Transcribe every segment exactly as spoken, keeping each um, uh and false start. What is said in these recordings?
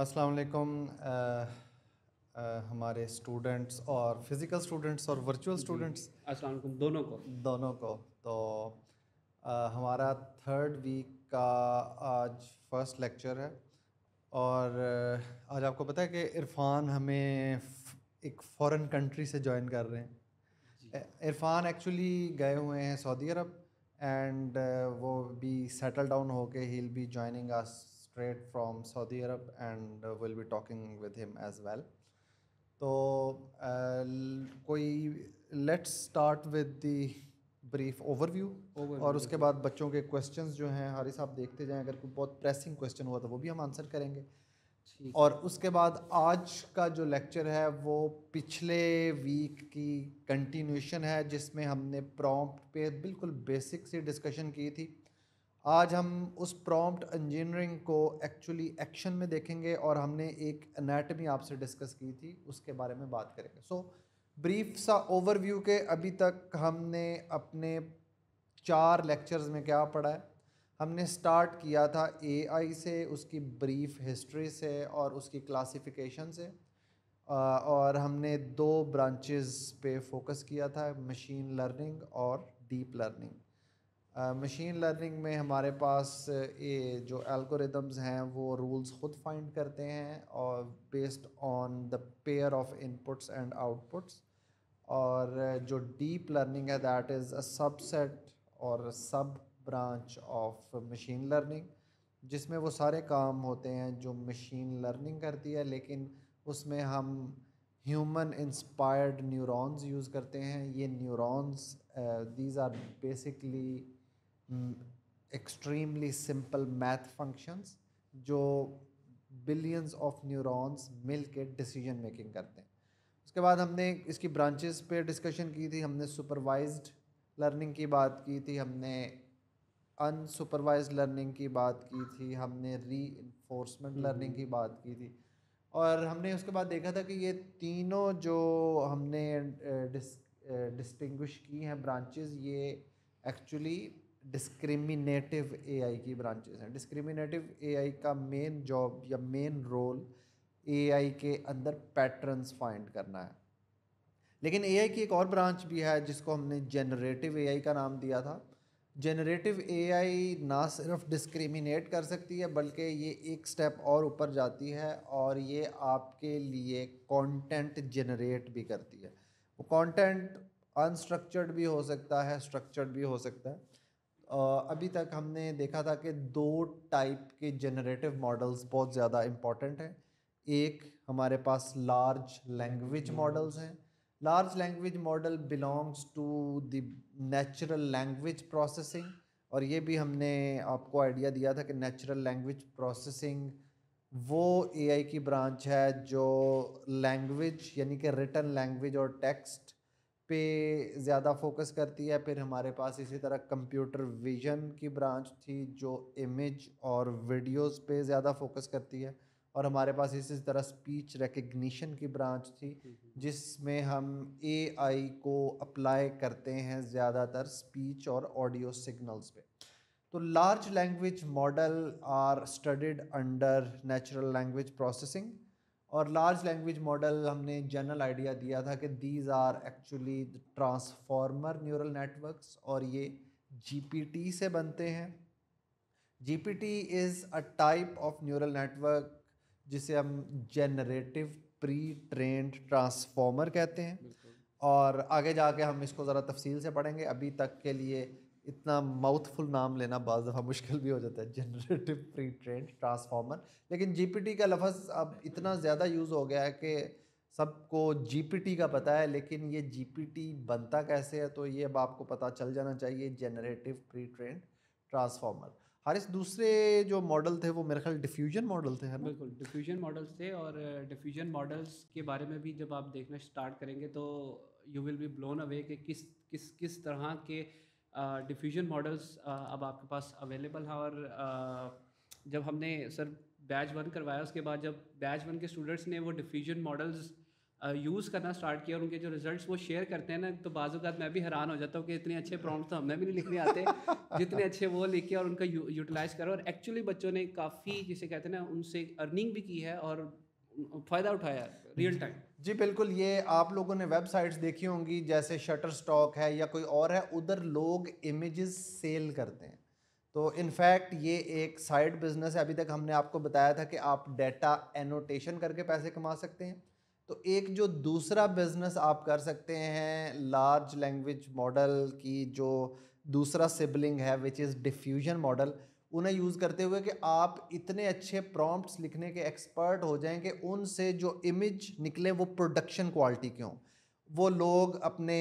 अस्सलाम वालेकुम। अ, अ, हमारे स्टूडेंट्स और फिज़िकल स्टूडेंट्स और वर्चुअल जी, स्टूडेंट्स अस्सलाम वालेकुम दोनों को। दोनों को। तो अ, हमारा थर्ड वीक का आज फर्स्ट लेक्चर है। और अ, आज आपको पता है कि इरफान हमें फ- एक फ़ॉरेन कंट्री से ज्वाइन कर रहे हैं। जी, इ- इरफान एक्चुअली गए हुए हैं सऊदी अरब। एंड वो भी सेटल डाउन होके ही will be joining us straight from Saudi Arab and will be talking with him as well. तो अ, ल- कोई let's start with the brief overview. और ओवरव्यू उसके बिल्कुल। बाद बच्चों के क्वेश्चंस जो हैं हारिस आप देखते जाएं, अगर कोई बहुत प्रेसिंग क्वेश्चन हुआ तो वो भी हम आंसर करेंगे। ठीक और है। उसके बाद आज का जो लेक्चर है वो पिछले वीक की कंटिन्यूशन है, जिसमें हमने प्रॉम्प्ट पे बिल्कुल बेसिक सी डिस्कशन की थी। आज हम उस प्रॉम्प्ट इंजीनियरिंग को एक्चुअली एक्शन में देखेंगे और हमने एक एनाटमी आपसे डिस्कस की थी, उसके बारे में बात करेंगे। सो ब्रीफ सा ओवरव्यू के अभी तक हमने अपने चार लेक्चर्स में क्या पढ़ा है। हमने स्टार्ट किया था एआई से, उसकी ब्रीफ हिस्ट्री से और उसकी क्लासिफिकेशन से। अ, और हमने दो ब्रांचेस पे फोकस किया था, मशीन लर्निंग और डीप लर्निंग। मशीन लर्निंग में हमारे पास ये जो एल्गोरिदम्स हैं वो रूल्स खुद फाइंड करते हैं और based on the pair of inputs and outputs. और जो डीप लर्निंग है दैट इज़ अ सबसेट और सब ब्रांच ऑफ मशीन लर्निंग, जिसमें वो सारे काम होते हैं जो मशीन लर्निंग करती है, लेकिन उसमें हम ह्यूमन इंस्पायर्ड न्यूरॉन्स यूज़ करते हैं। ये neurons these are basically extremely simple math functions जो बिलियंस ऑफ न्यूरॉन्स मिल के डिसीजन मेकिंग करते हैं। उसके बाद हमने इसकी ब्रांचेस पे डिस्कशन की थी। हमने सुपरवाइज्ड लर्निंग की बात की थी, हमने अनसुपरवाइज्ड लर्निंग की बात की थी, हमने री इन्फोर्समेंट हुँ, लर्निंग हुँ। की बात की थी। और हमने उसके बाद देखा था कि ये तीनों जो हमने डिस्टिंग्विश की हैं ब्रांचेस, ये एक्चुअली डिस्क्रिमिनेटिव एआई की ब्रांचेस हैं। डिस्क्रिमिनेटिव एआई का मेन जॉब या मेन रोल एआई के अंदर पैटर्न्स फाइंड करना है। लेकिन एआई की एक और ब्रांच भी है जिसको हमने जनरेटिव एआई का नाम दिया था। जनरेटिव एआई ना सिर्फ डिस्क्रिमिनेट कर सकती है बल्कि ये एक स्टेप और ऊपर जाती है और ये आपके लिए कंटेंट जनरेट भी करती है। वो कंटेंट अनस्ट्रक्चर्ड भी हो सकता है, स्ट्रक्चर्ड भी हो सकता है। अ, अभी तक हमने देखा था कि दो टाइप के जनरेटिव मॉडल्स बहुत ज़्यादा इम्पॉर्टेंट हैं। एक हमारे पास large language language models models. हैं। Large language model belongs to the natural language processing. और ये भी हमने आपको आइडिया दिया था कि नेचुरल लैंग्वेज प्रोसेसिंग वो एआई की ब्रांच है जो लैंग्वेज यानी कि रिटन लैंग्वेज और टेक्स्ट पे ज़्यादा फोकस करती है। फिर हमारे पास इसी तरह कंप्यूटर विजन की ब्रांच थी जो इमेज और वीडियोस पे ज़्यादा फोकस करती है। और हमारे पास इसी तरह स्पीच रिकग्निशन की ब्रांच थी हुँ, हुँ, हुँ। जिसमें हम एआई को अप्लाई करते हैं ज़्यादातर स्पीच और ऑडियो सिग्नल्स पे। तो large language model are studied under natural language processing. और लार्ज लैंग्वेज मॉडल हमने जनरल आइडिया दिया था कि these are actually transformer neural networks और ये जीपीटी से बनते हैं। GPT is a type of neural network जिसे हम जनरेटिव प्री ट्रेंड ट्रांसफॉर्मर कहते हैं। बिल्कुल। और आगे जाके हम इसको ज़रा तफसील से पढ़ेंगे। अभी तक के लिए इतना माउथफुल नाम लेना बाज़ दफ़ा मुश्किल भी हो जाता है, जनरेटिव प्री ट्रेंड ट्रांसफॉर्मर। लेकिन जीपीटी का लफ्ज़ अब इतना ज़्यादा यूज़ हो गया है कि सबको जीपीटी का पता है, लेकिन ये जीपीटी बनता कैसे है तो ये अब आपको पता चल जाना चाहिए, generative pre trained transformer. Haris, दूसरे जो मॉडल थे वो मेरे ख्याल डिफ्यूजन मॉडल थे, है ना? बिल्कुल, डिफ़्यूज़न मॉडल्स थे और डिफ़्यूज़न मॉडल्स के बारे में भी जब आप देखना स्टार्ट करेंगे तो you will be blown away कि किस किस किस तरह के अ, डिफ़्यूज़न मॉडल्स अ, अब आपके पास अवेलेबल हैं। और अ, जब हमने सर बैच वन करवाया उसके बाद जब बैच वन के स्टूडेंट्स ने वो डिफ़्यूज़न मॉडल्स यूज़ करना स्टार्ट किया और उनके जो रिजल्ट्स वो शेयर करते हैं ना, तो बाज़ औक़ात मैं भी हैरान हो जाता हूँ कि इतने अच्छे प्रॉम्प्ट तो हमें भी नहीं लिखने आते जितने अच्छे वो लिखे और उनका यू, यूटिलाइज़ करो। और एक्चुअली बच्चों ने काफ़ी, जिसे कहते हैं ना, उनसे अर्निंग भी की है और फ़ायदा उठाया रियल टाइम। जी बिल्कुल, ये आप लोगों ने वेबसाइट्स देखी होंगी जैसे शटर स्टॉक है या कोई और है, उधर लोग इमेजेस सेल करते हैं। तो इनफैक्ट ये एक साइड बिजनेस है। अभी तक हमने आपको बताया था कि आप डेटा एनोटेशन करके पैसे कमा सकते हैं। तो एक जो दूसरा बिजनेस आप कर सकते हैं लार्ज लैंग्वेज मॉडल की जो दूसरा सिबलिंग है विच इज़ डिफ्यूजन मॉडल, उन्हें यूज़ करते हुए कि आप इतने अच्छे प्रॉम्प्ट्स लिखने के एक्सपर्ट हो जाएं कि उनसे जो इमेज निकले वो प्रोडक्शन क्वालिटी के हों। वो लोग अपने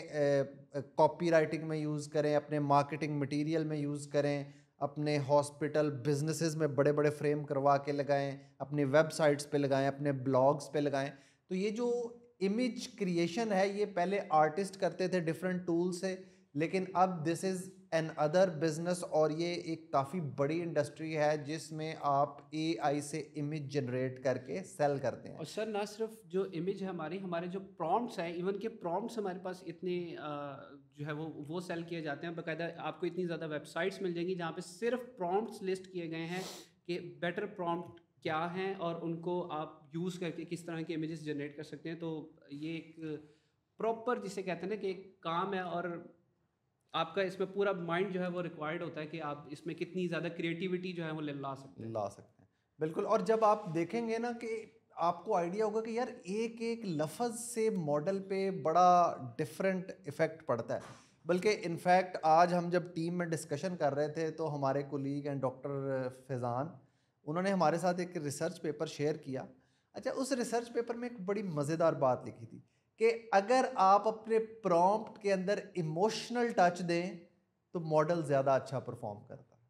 कॉपी राइटिंग में यूज़ करें, अपने मार्केटिंग मटेरियल में यूज़ करें, अपने हॉस्पिटल बिजनेसेस में बड़े बड़े फ्रेम करवा के लगाएं, अपने वेबसाइट्स पे लगाएं, अपने ब्लॉग्स पे लगाएं। तो ये जो इमेज क्रिएशन है ये पहले आर्टिस्ट करते थे डिफरेंट टूल से, लेकिन अब this is another business और ये एक काफ़ी बड़ी इंडस्ट्री है जिसमें आप एआई से इमेज जनरेट करके सेल करते हैं। और सर ना सिर्फ जो इमेज है हमारी, हमारे जो प्रॉम्प्ट्स हैं, इवन के प्रॉम्प्ट्स हमारे पास इतने अ, जो है वो वो सेल किए जाते हैं। बाकायदा आपको इतनी ज़्यादा वेबसाइट्स मिल जाएंगी जहाँ पे सिर्फ प्रॉम्प्ट्स लिस्ट किए गए हैं कि बेटर प्रॉम्प्ट क्या हैं और उनको आप यूज़ करके किस तरह के इमेजेस जनरेट कर सकते हैं। तो ये एक प्रॉपर, जिसे कहते हैं ना, कि एक काम है और आपका इसमें पूरा माइंड जो है वो रिक्वायर्ड होता है कि आप इसमें कितनी ज़्यादा क्रिएटिविटी जो है वो ले- ला सकते हैं। ला सकते हैं बिल्कुल। और जब आप देखेंगे ना कि आपको आइडिया होगा कि यार एक एक लफ्ज़ से मॉडल पे बड़ा डिफरेंट इफ़ेक्ट पड़ता है। बल्कि इनफैक्ट आज हम जब टीम में डिस्कशन कर रहे थे तो हमारे कोलीग एंड डॉक्टर फैज़ान, उन्होंने हमारे साथ एक रिसर्च पेपर शेयर किया। अच्छा, उस रिसर्च पेपर में एक बड़ी मज़ेदार बात लिखी थी कि अगर आप अपने प्रॉम्प्ट के अंदर इमोशनल टच दें तो मॉडल ज़्यादा अच्छा परफॉर्म करता है।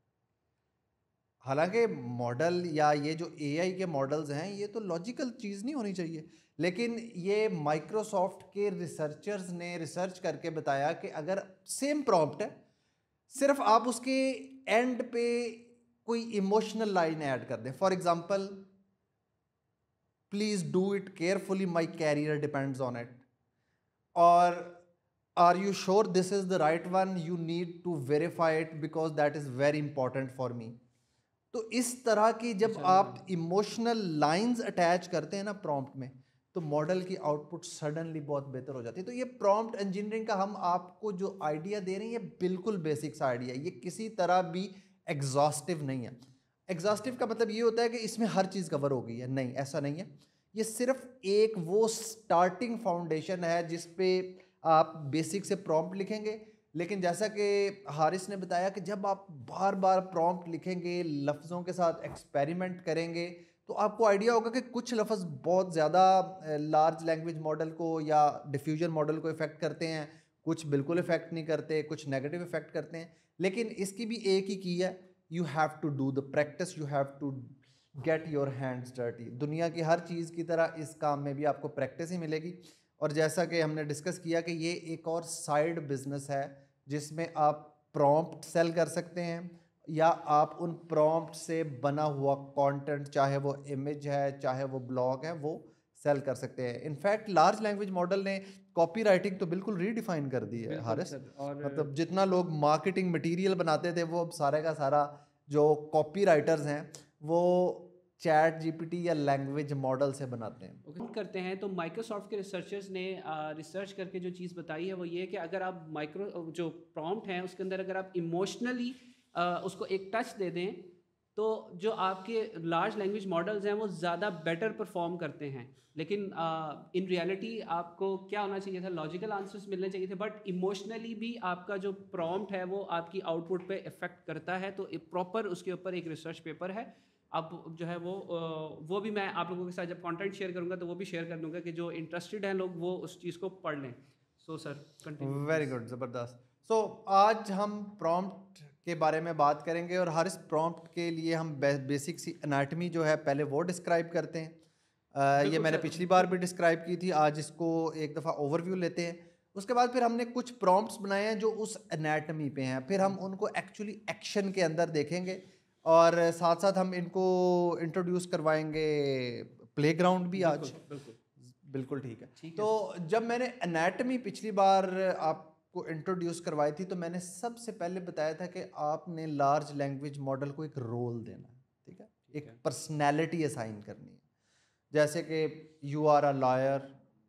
हालांकि मॉडल या ये जो एआई के मॉडल्स हैं ये तो लॉजिकल चीज़ नहीं होनी चाहिए, लेकिन ये माइक्रोसॉफ्ट के रिसर्चर्स ने रिसर्च करके बताया कि अगर सेम प्रॉम्प्ट है, सिर्फ आप उसके एंड पे कोई इमोशनल लाइन ऐड कर दें, for example please do it carefully my career depends on it, और are you sure this is the right one, you need to verify it because that is very important for me. तो इस तरह की जब अच्छा जी। आप emotional lines attach करते हैं ना प्रॉम्प्ट में, तो मॉडल की आउटपुट सडनली बहुत बेहतर हो जाती है। तो ये प्रॉम्प्ट इंजीनियरिंग का हम आपको जो आइडिया दे रहे हैं ये बिल्कुल बेसिक सा आइडिया है, ये किसी तरह भी एग्जॉस्टिव नहीं है। एग्जॉस्टिव का मतलब ये होता है कि इसमें हर चीज़ कवर हो गई है, नहीं, ऐसा नहीं है। ये सिर्फ एक वो स्टार्टिंग फाउंडेशन है जिस पे आप बेसिक से प्रॉम्प्ट लिखेंगे। लेकिन जैसा कि हारिस ने बताया कि जब आप बार बार प्रॉम्प्ट लिखेंगे, लफ्ज़ों के साथ एक्सपेरिमेंट करेंगे, तो आपको आइडिया होगा कि कुछ लफ्ज़ बहुत ज़्यादा लार्ज लैंग्वेज मॉडल को या डिफ्यूजन मॉडल को इफ़ेक्ट करते हैं, कुछ बिल्कुल इफ़ेक्ट नहीं करते, कुछ नेगेटिव इफ़ेक्ट करते हैं। लेकिन इसकी भी एक ही की है, you have to do the practice, you have to get your hands dirty. दुनिया की हर चीज़ की तरह इस काम में भी आपको प्रैक्टिस ही मिलेगी। और जैसा कि हमने डिस्कस किया कि ये एक और साइड बिजनेस है जिसमें आप प्रॉम्प्ट सेल कर सकते हैं या आप उन प्रॉम्प्ट से बना हुआ कंटेंट, चाहे वो इमेज है चाहे वो ब्लॉग है, वो सेल कर सकते हैं। इनफैक्ट लार्ज लैंग्वेज मॉडल ने कॉपी राइटिंग तो बिल्कुल रीडिफाइन कर दी है बिल्कुल हारिस। सर। और मतलब जितना लोग मार्केटिंग मटेरियल बनाते थे वो अब सारे का सारा जो कॉपी राइटर्स हैं वो चैट जीपीटी या लैंग्वेज मॉडल से बनाते हैं। ओके करते हैं, तो माइक्रोसॉफ्ट के रिसर्चर्स ने रिसर्च करके जो चीज़ बताई है वो ये है कि अगर आप माइक्रो जो प्रॉम्प्ट है उसके अंदर अगर आप इमोशनली उसको एक टच दे दें तो जो आपके लार्ज लैंग्वेज मॉडल्स हैं वो ज़्यादा बेटर परफॉर्म करते हैं। लेकिन इन रियलिटी आपको क्या होना चाहिए था, लॉजिकल आंसर्स मिलने चाहिए थे, बट इमोशनली भी आपका जो प्रॉम्प्ट है वो आपकी आउटपुट पे इफेक्ट करता है। तो प्रॉपर उसके ऊपर एक रिसर्च पेपर है। अब जो है वो अ, वो भी मैं आप लोगों के साथ जब कंटेंट शेयर करूंगा तो वो भी शेयर कर दूंगा कि जो इंटरेस्टेड हैं लोग वो उस चीज़ को पढ़ लें। So sir continue very please. Good, ज़बरदस्त। सो आज हम प्रॉम्प्ट के बारे में बात करेंगे और हर इस प्रॉम्प्ट के लिए हम बेसिक सी एनाटमी जो है पहले वो डिस्क्राइब करते हैं। अ, ये बिल्कुल मैंने सर। पिछली बार भी डिस्क्राइब की थी, आज इसको एक दफ़ा ओवरव्यू लेते हैं। उसके बाद फिर हमने कुछ प्रॉम्प्ट्स बनाए हैं जो उस एनाटमी पे हैं, फिर हम उनको एक्चुअली एक्शन के अंदर देखेंगे और साथ साथ हम इनको इंट्रोड्यूस करवाएंगे प्लेग्राउंड भी आज। बिल्कुल बिल्कुल। बिल्कुल ठीक है। ठीक है। तो जब मैंने एनाटमी पिछली बार आपको इंट्रोड्यूस करवाई थी तो मैंने सबसे पहले बताया था कि आपने लार्ज लैंग्वेज मॉडल को एक रोल देना है, ठीक है, ठीक एक है। पर्सनैलिटी असाइन करनी है। जैसे कि यू आर अ लॉयर,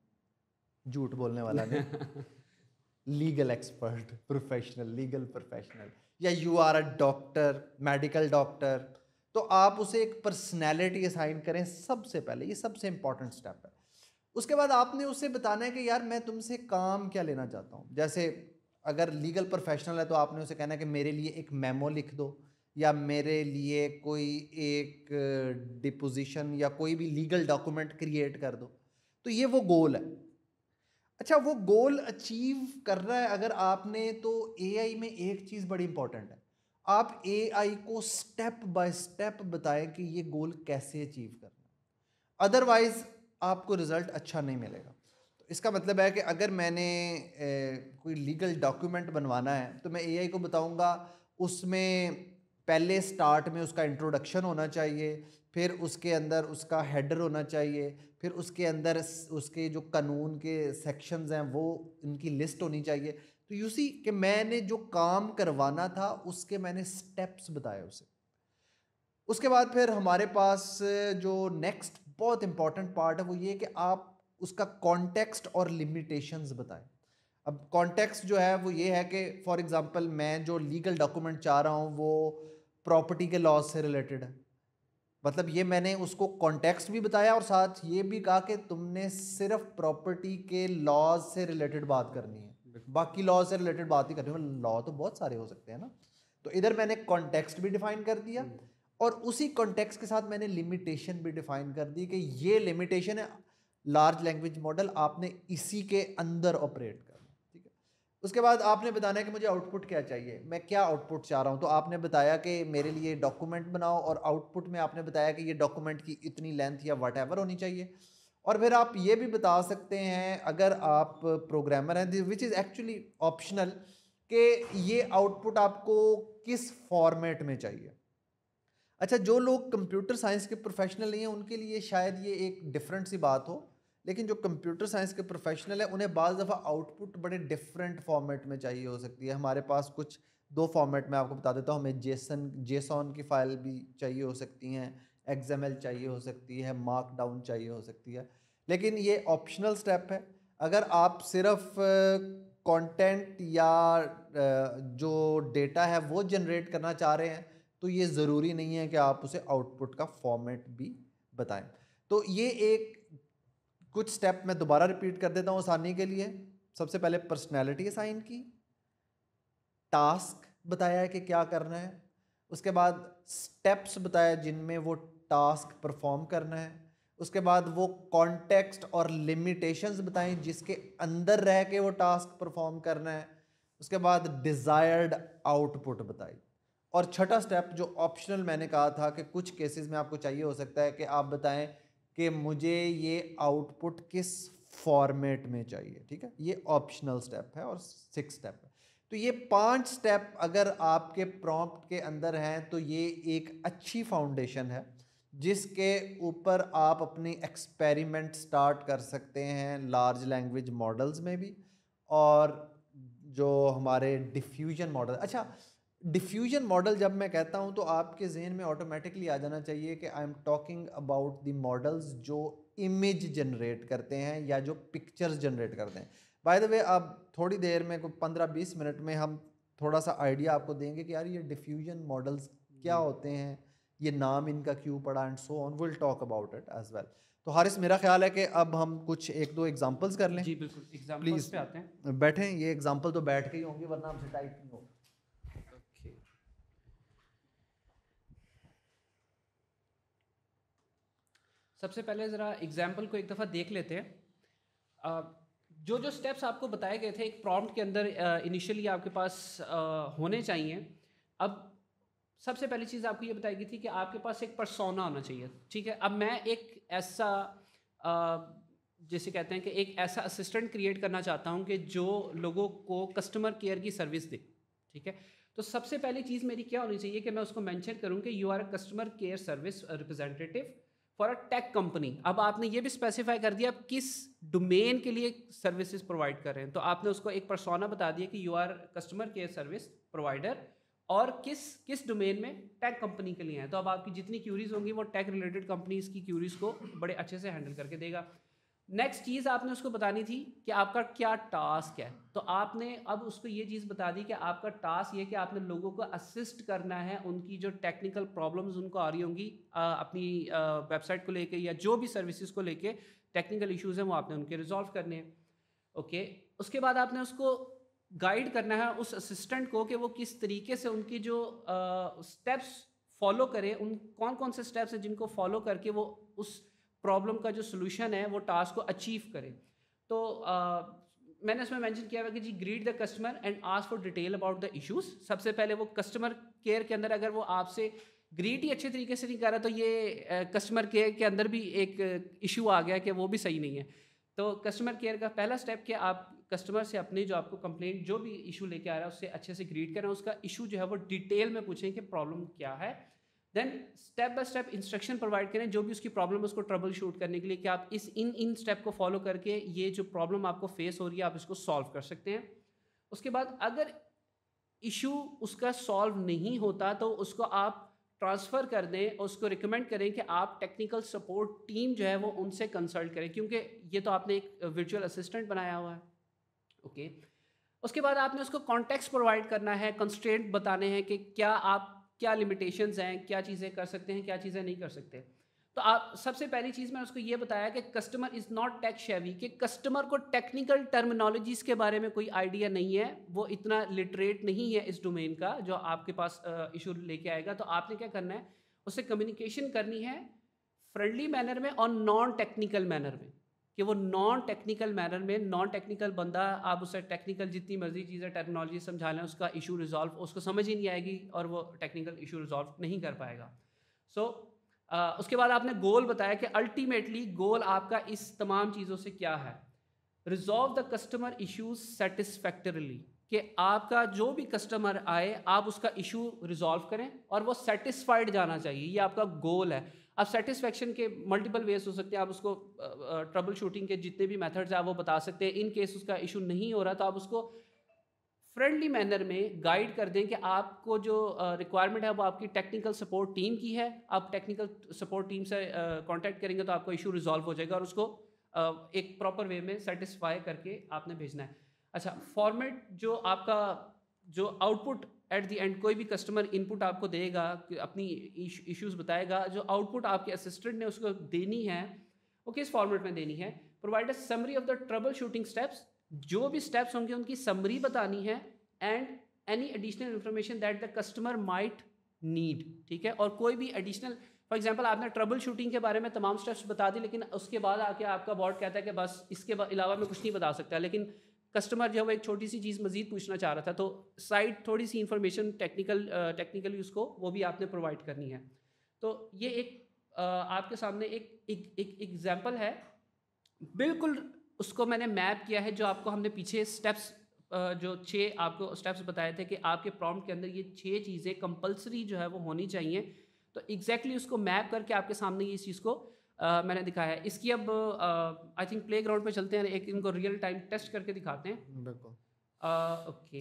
झूठ बोलने वाला नहीं, legal expert, professional, legal professional, या you are a doctor, medical doctor. तो आप उसे एक पर्सनैलिटी असाइन करें सबसे पहले, ये सबसे इंपॉर्टेंट स्टेप है। उसके बाद आपने उसे बताना है कि यार मैं तुमसे काम क्या लेना चाहता हूँ। जैसे अगर लीगल प्रोफेशनल है तो आपने उसे कहना है कि मेरे लिए एक मेमो लिख दो, या मेरे लिए कोई एक डिपोजिशन या कोई भी लीगल डॉक्यूमेंट क्रिएट कर दो। तो ये वो गोल है। अच्छा, वो गोल अचीव कर रहा है अगर आपने, तो एआई में एक चीज़ बड़ी इंपॉर्टेंट है, आप एआई को स्टेप बाय स्टेप बताएं कि ये गोल कैसे अचीव करना है, अदरवाइज आपको रिजल्ट अच्छा नहीं मिलेगा। तो इसका मतलब है कि अगर मैंने ए, कोई लीगल डॉक्यूमेंट बनवाना है तो मैं एआई को बताऊंगा, उसमें पहले स्टार्ट में उसका इंट्रोडक्शन होना चाहिए, फिर उसके अंदर उसका हेडर होना चाहिए, फिर उसके अंदर उसके जो कानून के सेक्शंस हैं वो इनकी लिस्ट होनी चाहिए। तो यू सी कि मैंने जो काम करवाना था उसके मैंने स्टेप्स बताए उसे। उसके बाद फिर हमारे पास जो नेक्स्ट बहुत इंपॉर्टेंट पार्ट है वो ये कि आप उसका कॉन्टेक्स्ट और लिमिटेशंस बताएं। अब कॉन्टेक्स्ट जो है वो ये है कि फॉर एग्जांपल मैं जो लीगल डॉक्यूमेंट चाह रहा हूँ वो प्रॉपर्टी के लॉज से रिलेटेड है, मतलब ये मैंने उसको कॉन्टेक्स्ट भी बताया और साथ ये भी कहा कि तुमने सिर्फ प्रॉपर्टी के लॉज से रिलेटेड बात करनी है, बाकी लॉ से रिलेटेड बात ही करनी है। लॉ तो बहुत सारे हो सकते हैं ना। तो इधर मैंने कॉन्टेक्स्ट भी डिफाइन कर दिया और उसी कॉन्टेक्स्ट के साथ मैंने लिमिटेशन भी डिफाइन कर दी कि ये लिमिटेशन है, लार्ज लैंग्वेज मॉडल आपने इसी के अंदर ऑपरेट करना, ठीक है। उसके बाद आपने बताना है कि मुझे आउटपुट क्या चाहिए, मैं क्या आउटपुट चाह रहा हूँ। तो आपने बताया कि मेरे लिए डॉक्यूमेंट बनाओ और आउटपुट में आपने बताया कि ये डॉक्यूमेंट की इतनी लेंथ या वट एवर होनी चाहिए। और फिर आप ये भी बता सकते हैं अगर आप प्रोग्रामर हैं, विच इज़ एक्चुअली ऑप्शनल, कि ये आउटपुट आपको किस फॉर्मेट में चाहिए। अच्छा, जो लोग कंप्यूटर साइंस के प्रोफेशनल नहीं हैं उनके लिए शायद ये एक डिफरेंट सी बात हो, लेकिन जो कंप्यूटर साइंस के प्रोफेशनल है उन्हें बाज़ दफ़ा आउटपुट बड़े डिफरेंट फॉर्मेट में चाहिए हो सकती है। हमारे पास कुछ दो फॉर्मेट में आपको बता देता हूँ, हमें जेसन जेसॉन की फ़ाइल भी चाहिए हो सकती हैं, एक्सएमएल चाहिए हो सकती है, मार्कडाउन चाहिए हो सकती है, लेकिन ये ऑप्शनल स्टेप है। अगर आप सिर्फ कंटेंट या अ, जो डेटा है वो जनरेट करना चाह रहे हैं तो ये ज़रूरी नहीं है कि आप उसे आउटपुट का फॉर्मेट भी बताएं। तो ये एक कुछ स्टेप मैं दोबारा रिपीट कर देता हूँ आसानी के लिए। सबसे पहले पर्सनैलिटी असाइन की, टास्क बताया है कि क्या करना है, उसके बाद स्टेप्स बताया जिनमें वो टास्क परफॉर्म करना है, उसके बाद वो कॉन्टेक्स्ट और लिमिटेशंस बताएं जिसके अंदर रह के वो टास्क परफॉर्म करना है, उसके बाद डिज़ायर्ड आउटपुट बताई, और छठा स्टेप जो ऑप्शनल मैंने कहा था कि कुछ केसेस में आपको चाहिए हो सकता है कि आप बताएं कि मुझे ये आउटपुट किस फॉर्मेट में चाहिए, ठीक है। ये ऑप्शनल स्टेप है और सिक्स स्टेप है। तो ये पांच स्टेप अगर आपके प्रॉम्प्ट के अंदर हैं तो ये एक अच्छी फाउंडेशन है जिसके ऊपर आप अपनी एक्सपेरिमेंट स्टार्ट कर सकते हैं लार्ज लैंग्वेज मॉडल्स में भी, और जो हमारे डिफ्यूजन मॉडल। अच्छा, डिफ्यूजन मॉडल जब मैं कहता हूं तो आपके जहन में ऑटोमेटिकली आ जाना चाहिए कि I am talking about the models जो इमेज जनरेट करते हैं या जो पिक्चर्स जनरेट करते हैं। बाय द वे, अब थोड़ी देर में कोई पंद्रह बीस मिनट में हम थोड़ा सा आइडिया आपको देंगे कि यार ये डिफ्यूजन मॉडल्स क्या होते हैं, ये नाम इनका क्यों पड़ा, and so on, will talk about it as well. तो हारिस, मेरा ख्याल है कि अब हम कुछ एक दो एग्जांपल्स कर लें। जी बिल्कुल, एग्जांपल्स प्लीज़ पे आते हैं। बैठें, ये एग्जांपल तो बैठ के ही होंगे वरना हमसे टाइप नहीं होगा। ओके, सबसे पहले ज़रा एग्जांपल को एक दफ़ा देख लेते हैं। अ, जो जो स्टेप्स आपको बताए गए थे एक प्रॉम्प्ट के अंदर इनिशियली आपके पास अ, होने चाहिए। अब सबसे पहली चीज़ आपको ये बताई गई थी कि आपके पास एक पर्सोना होना चाहिए, ठीक है। अब मैं एक ऐसा अ, जैसे कहते हैं कि एक ऐसा असिस्टेंट क्रिएट करना चाहता हूँ कि जो लोगों को कस्टमर केयर की सर्विस दे, ठीक है। तो सबसे पहली चीज़ मेरी क्या होनी चाहिए कि मैं उसको मेंशन करूँ कि you are a customer care service representative for a tech company. अब आपने ये भी स्पेसिफाई कर दिया आप किस डोमेन के लिए सर्विसेज प्रोवाइड कर रहे हैं, तो आपने उसको एक पर्सोना बता दिया कि you are customer care service provider और किस किस डोमेन में, टेक कंपनी के लिए हैं। तो अब आपकी जितनी क्यूरीज होंगी वो टेक रिलेटेड कंपनीज की क्यूरीज को बड़े अच्छे से हैंडल करके देगा। नेक्स्ट चीज़ आपने उसको बतानी थी कि आपका क्या टास्क है, तो आपने अब उसको ये चीज़ बता दी कि आपका टास्क ये कि आपने लोगों को असिस्ट करना है, उनकी जो टेक्निकल प्रॉब्लम्स उनको आ रही होंगी अ, अपनी वेबसाइट को लेके या जो भी सर्विसेज को लेके टेक्निकल इश्यूज हैं वो आपने उनके रिजॉल्व करने हैं। ओके, उसके बाद आपने उसको गाइड करना है उस असिस्टेंट को कि वो किस तरीके से उनकी जो स्टेप्स फॉलो करे, उन कौन कौन से स्टेप्स हैं जिनको फॉलो करके वो उस प्रॉब्लम का जो सोल्यूशन है वो टास्क को अचीव करे। तो अ, मैंने इसमें मेंशन किया हुआ कि जी greet the customer and ask for detail about the issues. सबसे पहले वो कस्टमर केयर के अंदर अगर वो आपसे ग्रीट ही अच्छे तरीके से नहीं कर रहा तो ये कस्टमर केयर के अंदर भी एक इशू आ गया कि वो भी सही नहीं है। तो कस्टमर केयर का पहला स्टेप कि आप कस्टमर से अपने जो आपको कंप्लेंट जो भी इशू लेके आ रहा है उससे अच्छे से ग्रीट करें, उसका इशू जो है वो डिटेल में पूछें कि प्रॉब्लम क्या है। Then step by step instruction provide करें जो भी उसकी प्रॉब्लम है उसको ट्रबल शूट करने के लिए कि आप इस इन इन स्टेप को फॉलो करके ये जो प्रॉब्लम आपको फेस हो रही है आप इसको सॉल्व कर सकते हैं। उसके बाद अगर इशू उसका सॉल्व नहीं होता तो उसको आप ट्रांसफ़र कर दें और उसको रिकमेंड करें कि आप टेक्निकल सपोर्ट टीम जो है वो उनसे कंसल्ट करें, क्योंकि ये तो आपने एक वर्चुअल असिस्टेंट बनाया हुआ है। ओके, उसके बाद आपने उसको कॉन्टेक्स्ट प्रोवाइड करना है, कंस्ट्रेंट बताने हैं कि क्या आप क्या लिमिटेशंस हैं, क्या चीज़ें कर सकते हैं, क्या चीज़ें नहीं कर सकते। तो आप सबसे पहली चीज़ मैंने उसको ये बताया कि customer is not tech savvy, कि कस्टमर को टेक्निकल टर्मिनोलॉजीज़ के बारे में कोई आइडिया नहीं है, वो इतना लिटरेट नहीं है इस डोमेन का जो आपके पास इशू लेके आएगा। तो आपने क्या करना है, उससे कम्युनिकेशन करनी है फ्रेंडली मैनर में और नॉन टेक्निकल मैनर में, कि वो नॉन टेक्निकल मैनर में, नॉन टेक्निकल बंदा आप उसे टेक्निकल जितनी मर्जी चीज़ें टेक्नोलॉजी समझा लें उसका इशू रिजॉल्व उसको समझ ही नहीं आएगी और वो टेक्निकल इशू रिजॉल्व नहीं कर पाएगा। सो so, uh, उसके बाद आपने गोल बताया कि अल्टीमेटली गोल आपका इस तमाम चीज़ों से क्या है, resolve the customer issues satisfactorily, कि आपका जो भी कस्टमर आए आप उसका इशू रिजॉल्व करें और वो सेटिस्फाइड जाना चाहिए, ये आपका गोल है। अब सेटिस्फेक्शन के मल्टीपल वेज हो सकते हैं, आप उसको ट्रबल शूटिंग के जितने भी मेथड्स हैं आप वो बता सकते हैं। इन केस उसका इशू नहीं हो रहा तो आप उसको फ्रेंडली मैनर में गाइड कर दें कि आपको जो रिक्वायरमेंट है वो आपकी टेक्निकल सपोर्ट टीम की है, आप टेक्निकल सपोर्ट टीम से कांटेक्ट करेंगे तो आपका इशू रिजॉल्व हो जाएगा और उसको uh, एक प्रॉपर वे में सेटिस्फाई करके आपने भेजना है। अच्छा, फॉर्मेट जो आपका जो आउटपुट एट द एंड कोई भी कस्टमर इनपुट आपको देगा, अपनी इश्यूज बताएगा, जो आउटपुट आपके असिस्टेंट ने उसको देनी है वो किस फॉर्मेट में देनी है। Provide a summary of the trouble shooting steps, जो भी स्टेप्स होंगे उनकी समरी बतानी है, and any additional information that the customer might need. ठीक है, और कोई भी एडिशनल, फॉर एग्जांपल आपने ट्रबल शूटिंग के बारे में तमाम स्टेप्स बता दी लेकिन उसके बाद आके आपका बॉट कहता है कि बस इसके अलावा मैं कुछ नहीं बता सकता, लेकिन कस्टमर जो है वो एक छोटी सी चीज़ मजीद पूछना चाह रहा था, तो साइड थोड़ी सी इन्फॉर्मेशन टेक्निकल टेक्निकली उसको वो भी आपने प्रोवाइड करनी है। तो ये एक uh, आपके सामने एक एक एग्जाम्पल है, बिल्कुल उसको मैंने मैप किया है जो आपको हमने पीछे स्टेप्स जो छः आपको स्टेप्स बताए थे कि आपके प्रॉम्प्ट के अंदर ये छः चीज़ें कंपलसरी जो है वो होनी चाहिए। तो एग्जैक्टली exactly उसको मैप करके आपके सामने ये इस चीज़ को Uh, मैंने दिखाया है। इसकी अब आई थिंक प्ले ग्राउंड पर चलते हैं, एक इनको रियल टाइम टेस्ट करके दिखाते हैं। बिल्कुल। ओके,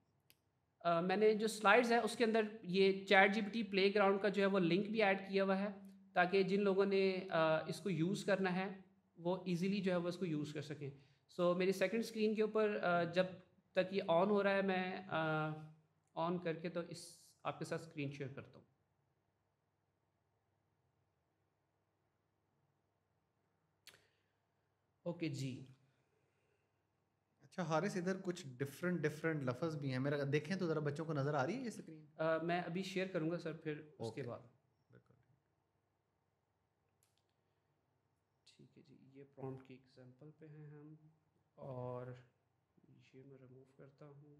मैंने जो स्लाइड्स है उसके अंदर ये चैट जीपीटी प्ले ग्राउंड का जो है वो लिंक भी ऐड किया हुआ है ताकि जिन लोगों ने uh, इसको यूज़ करना है वो इजीली जो है वो इसको यूज़ कर सकें। सो so, मेरी सेकंड स्क्रीन के ऊपर uh, जब तक ये ऑन हो रहा है मैं ऑन uh, करके तो इस आपके साथ स्क्रीन शेयर करता हूँ। ओके okay, जी। अच्छा हारिस, इधर कुछ डिफरेंट डिफरेंट लफ्ज़ भी हैं, मेरा देखें तो ज़रा बच्चों को नज़र आ रही है ये स्क्रीन? uh, मैं अभी शेयर करूँगा सर, फिर okay. उसके बाद ठीक है जी। ये प्रॉम्प्ट की एग्जांपल पे हैं हम, और ये मैं रिमूव करता हूँ।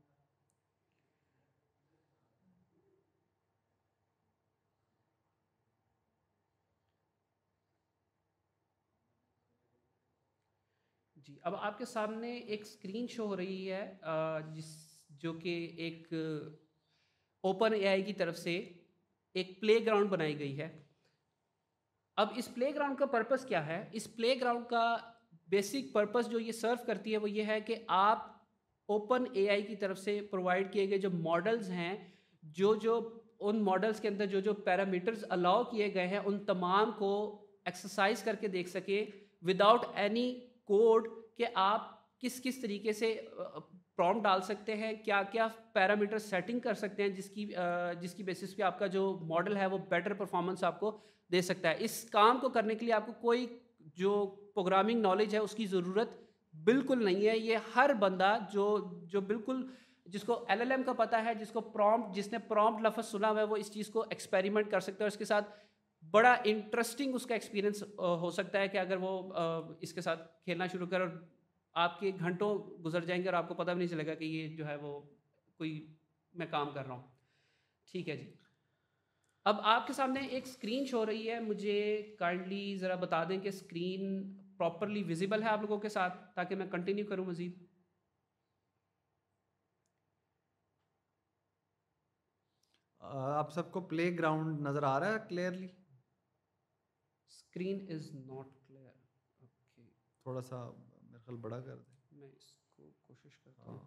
जी, अब आपके सामने एक स्क्रीन शो हो रही है जिस जो कि एक ओपन एआई की तरफ से एक प्ले ग्राउंड बनाई गई है। अब इस प्लेग्राउंड का पर्पस क्या है? इस प्लेग्राउंड का बेसिक पर्पस जो ये सर्व करती है वो ये है कि आप ओपन एआई की तरफ से प्रोवाइड किए गए जो मॉडल्स हैं, जो जो उन मॉडल्स के अंदर जो जो पैरामीटर्स अलाउ किए गए हैं, उन तमाम को एक्सरसाइज करके देख सके विदाउट एनी कोड कि आप किस किस तरीके से प्रॉम्प्ट डाल सकते हैं, क्या क्या पैरामीटर सेटिंग कर सकते हैं जिसकी अ, जिसकी बेसिस पे आपका जो मॉडल है वो बेटर परफॉर्मेंस आपको दे सकता है। इस काम को करने के लिए आपको कोई जो प्रोग्रामिंग नॉलेज है उसकी ज़रूरत बिल्कुल नहीं है। ये हर बंदा जो जो बिल्कुल जिसको एलएलएम का पता है, जिसको प्रॉम्प्ट जिसने प्रॉम्प्ट लफ्ज़ सुना हुआ है, वो इस चीज़ को एक्सपेरिमेंट कर सकता है और इसके साथ बड़ा इंटरेस्टिंग उसका एक्सपीरियंस हो सकता है कि अगर वो अ, इसके साथ खेलना शुरू करे और आपके घंटों गुजर जाएंगे और आपको पता भी नहीं चलेगा कि ये जो है वो कोई मैं काम कर रहा हूँ। ठीक है जी। अब आपके सामने एक स्क्रीन शो हो रही है, मुझे काइंडली ज़रा बता दें कि स्क्रीन प्रॉपरली विजिबल है आप लोगों के साथ, ताकि मैं कंटिन्यू करूँ मज़ीद। आप सबको प्ले ग्राउंड नज़र आ रहा है clearly? Screen is not clear. Okay, थोड़ा सा मेरे ख्याल बड़ा कर दे। मैं इसको कोशिश करता हाँ, हूँ।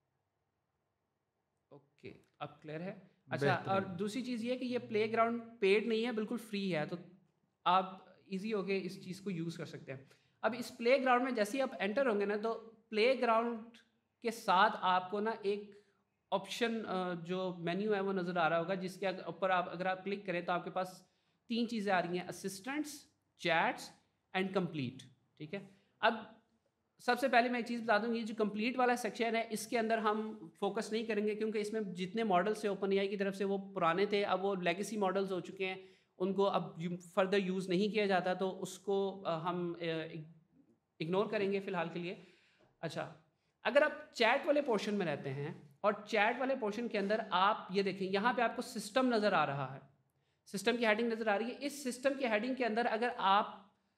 ओके, अब क्लियर है। अच्छा, और बेहतरीन। दूसरी चीज़ ये है कि ये प्लेग्राउंड पेड नहीं है, बिल्कुल फ्री है, तो आप इजी होके इस चीज़ को यूज़ कर सकते हैं। अब इस प्लेग्राउंड में जैसे ही आप एंटर होंगे ना, तो प्लेग्राउंड के साथ आपको ना एक ऑप्शन जो मेन्यू है वो नज़र आ रहा होगा, जिसके अग- ऊपर आप अगर आप क्लिक करें तो आपके पास तीन चीज़ें आ रही हैं: असिस्टेंट्स, चैट्स एंड कंप्लीट। ठीक है। अब सबसे पहले मैं एक चीज़ बता दूँ, ये जो कंप्लीट वाला सेक्शन है इसके अंदर हम फोकस नहीं करेंगे, क्योंकि इसमें जितने मॉडल्स थे ओपन एआई की तरफ से वो पुराने थे, अब वो लेगेसी मॉडल्स हो चुके हैं, उनको अब फर्दर यूज़ नहीं किया जाता, तो उसको अ, हम इग्नोर करेंगे फ़िलहाल के लिए। अच्छा, अगर आप चैट वाले पोर्शन में रहते हैं और चैट वाले पोर्शन के अंदर आप ये देखें, यहाँ पे आपको सिस्टम नज़र आ रहा है, सिस्टम की हेडिंग नज़र आ रही है। इस सिस्टम की हेडिंग के अंदर अगर आप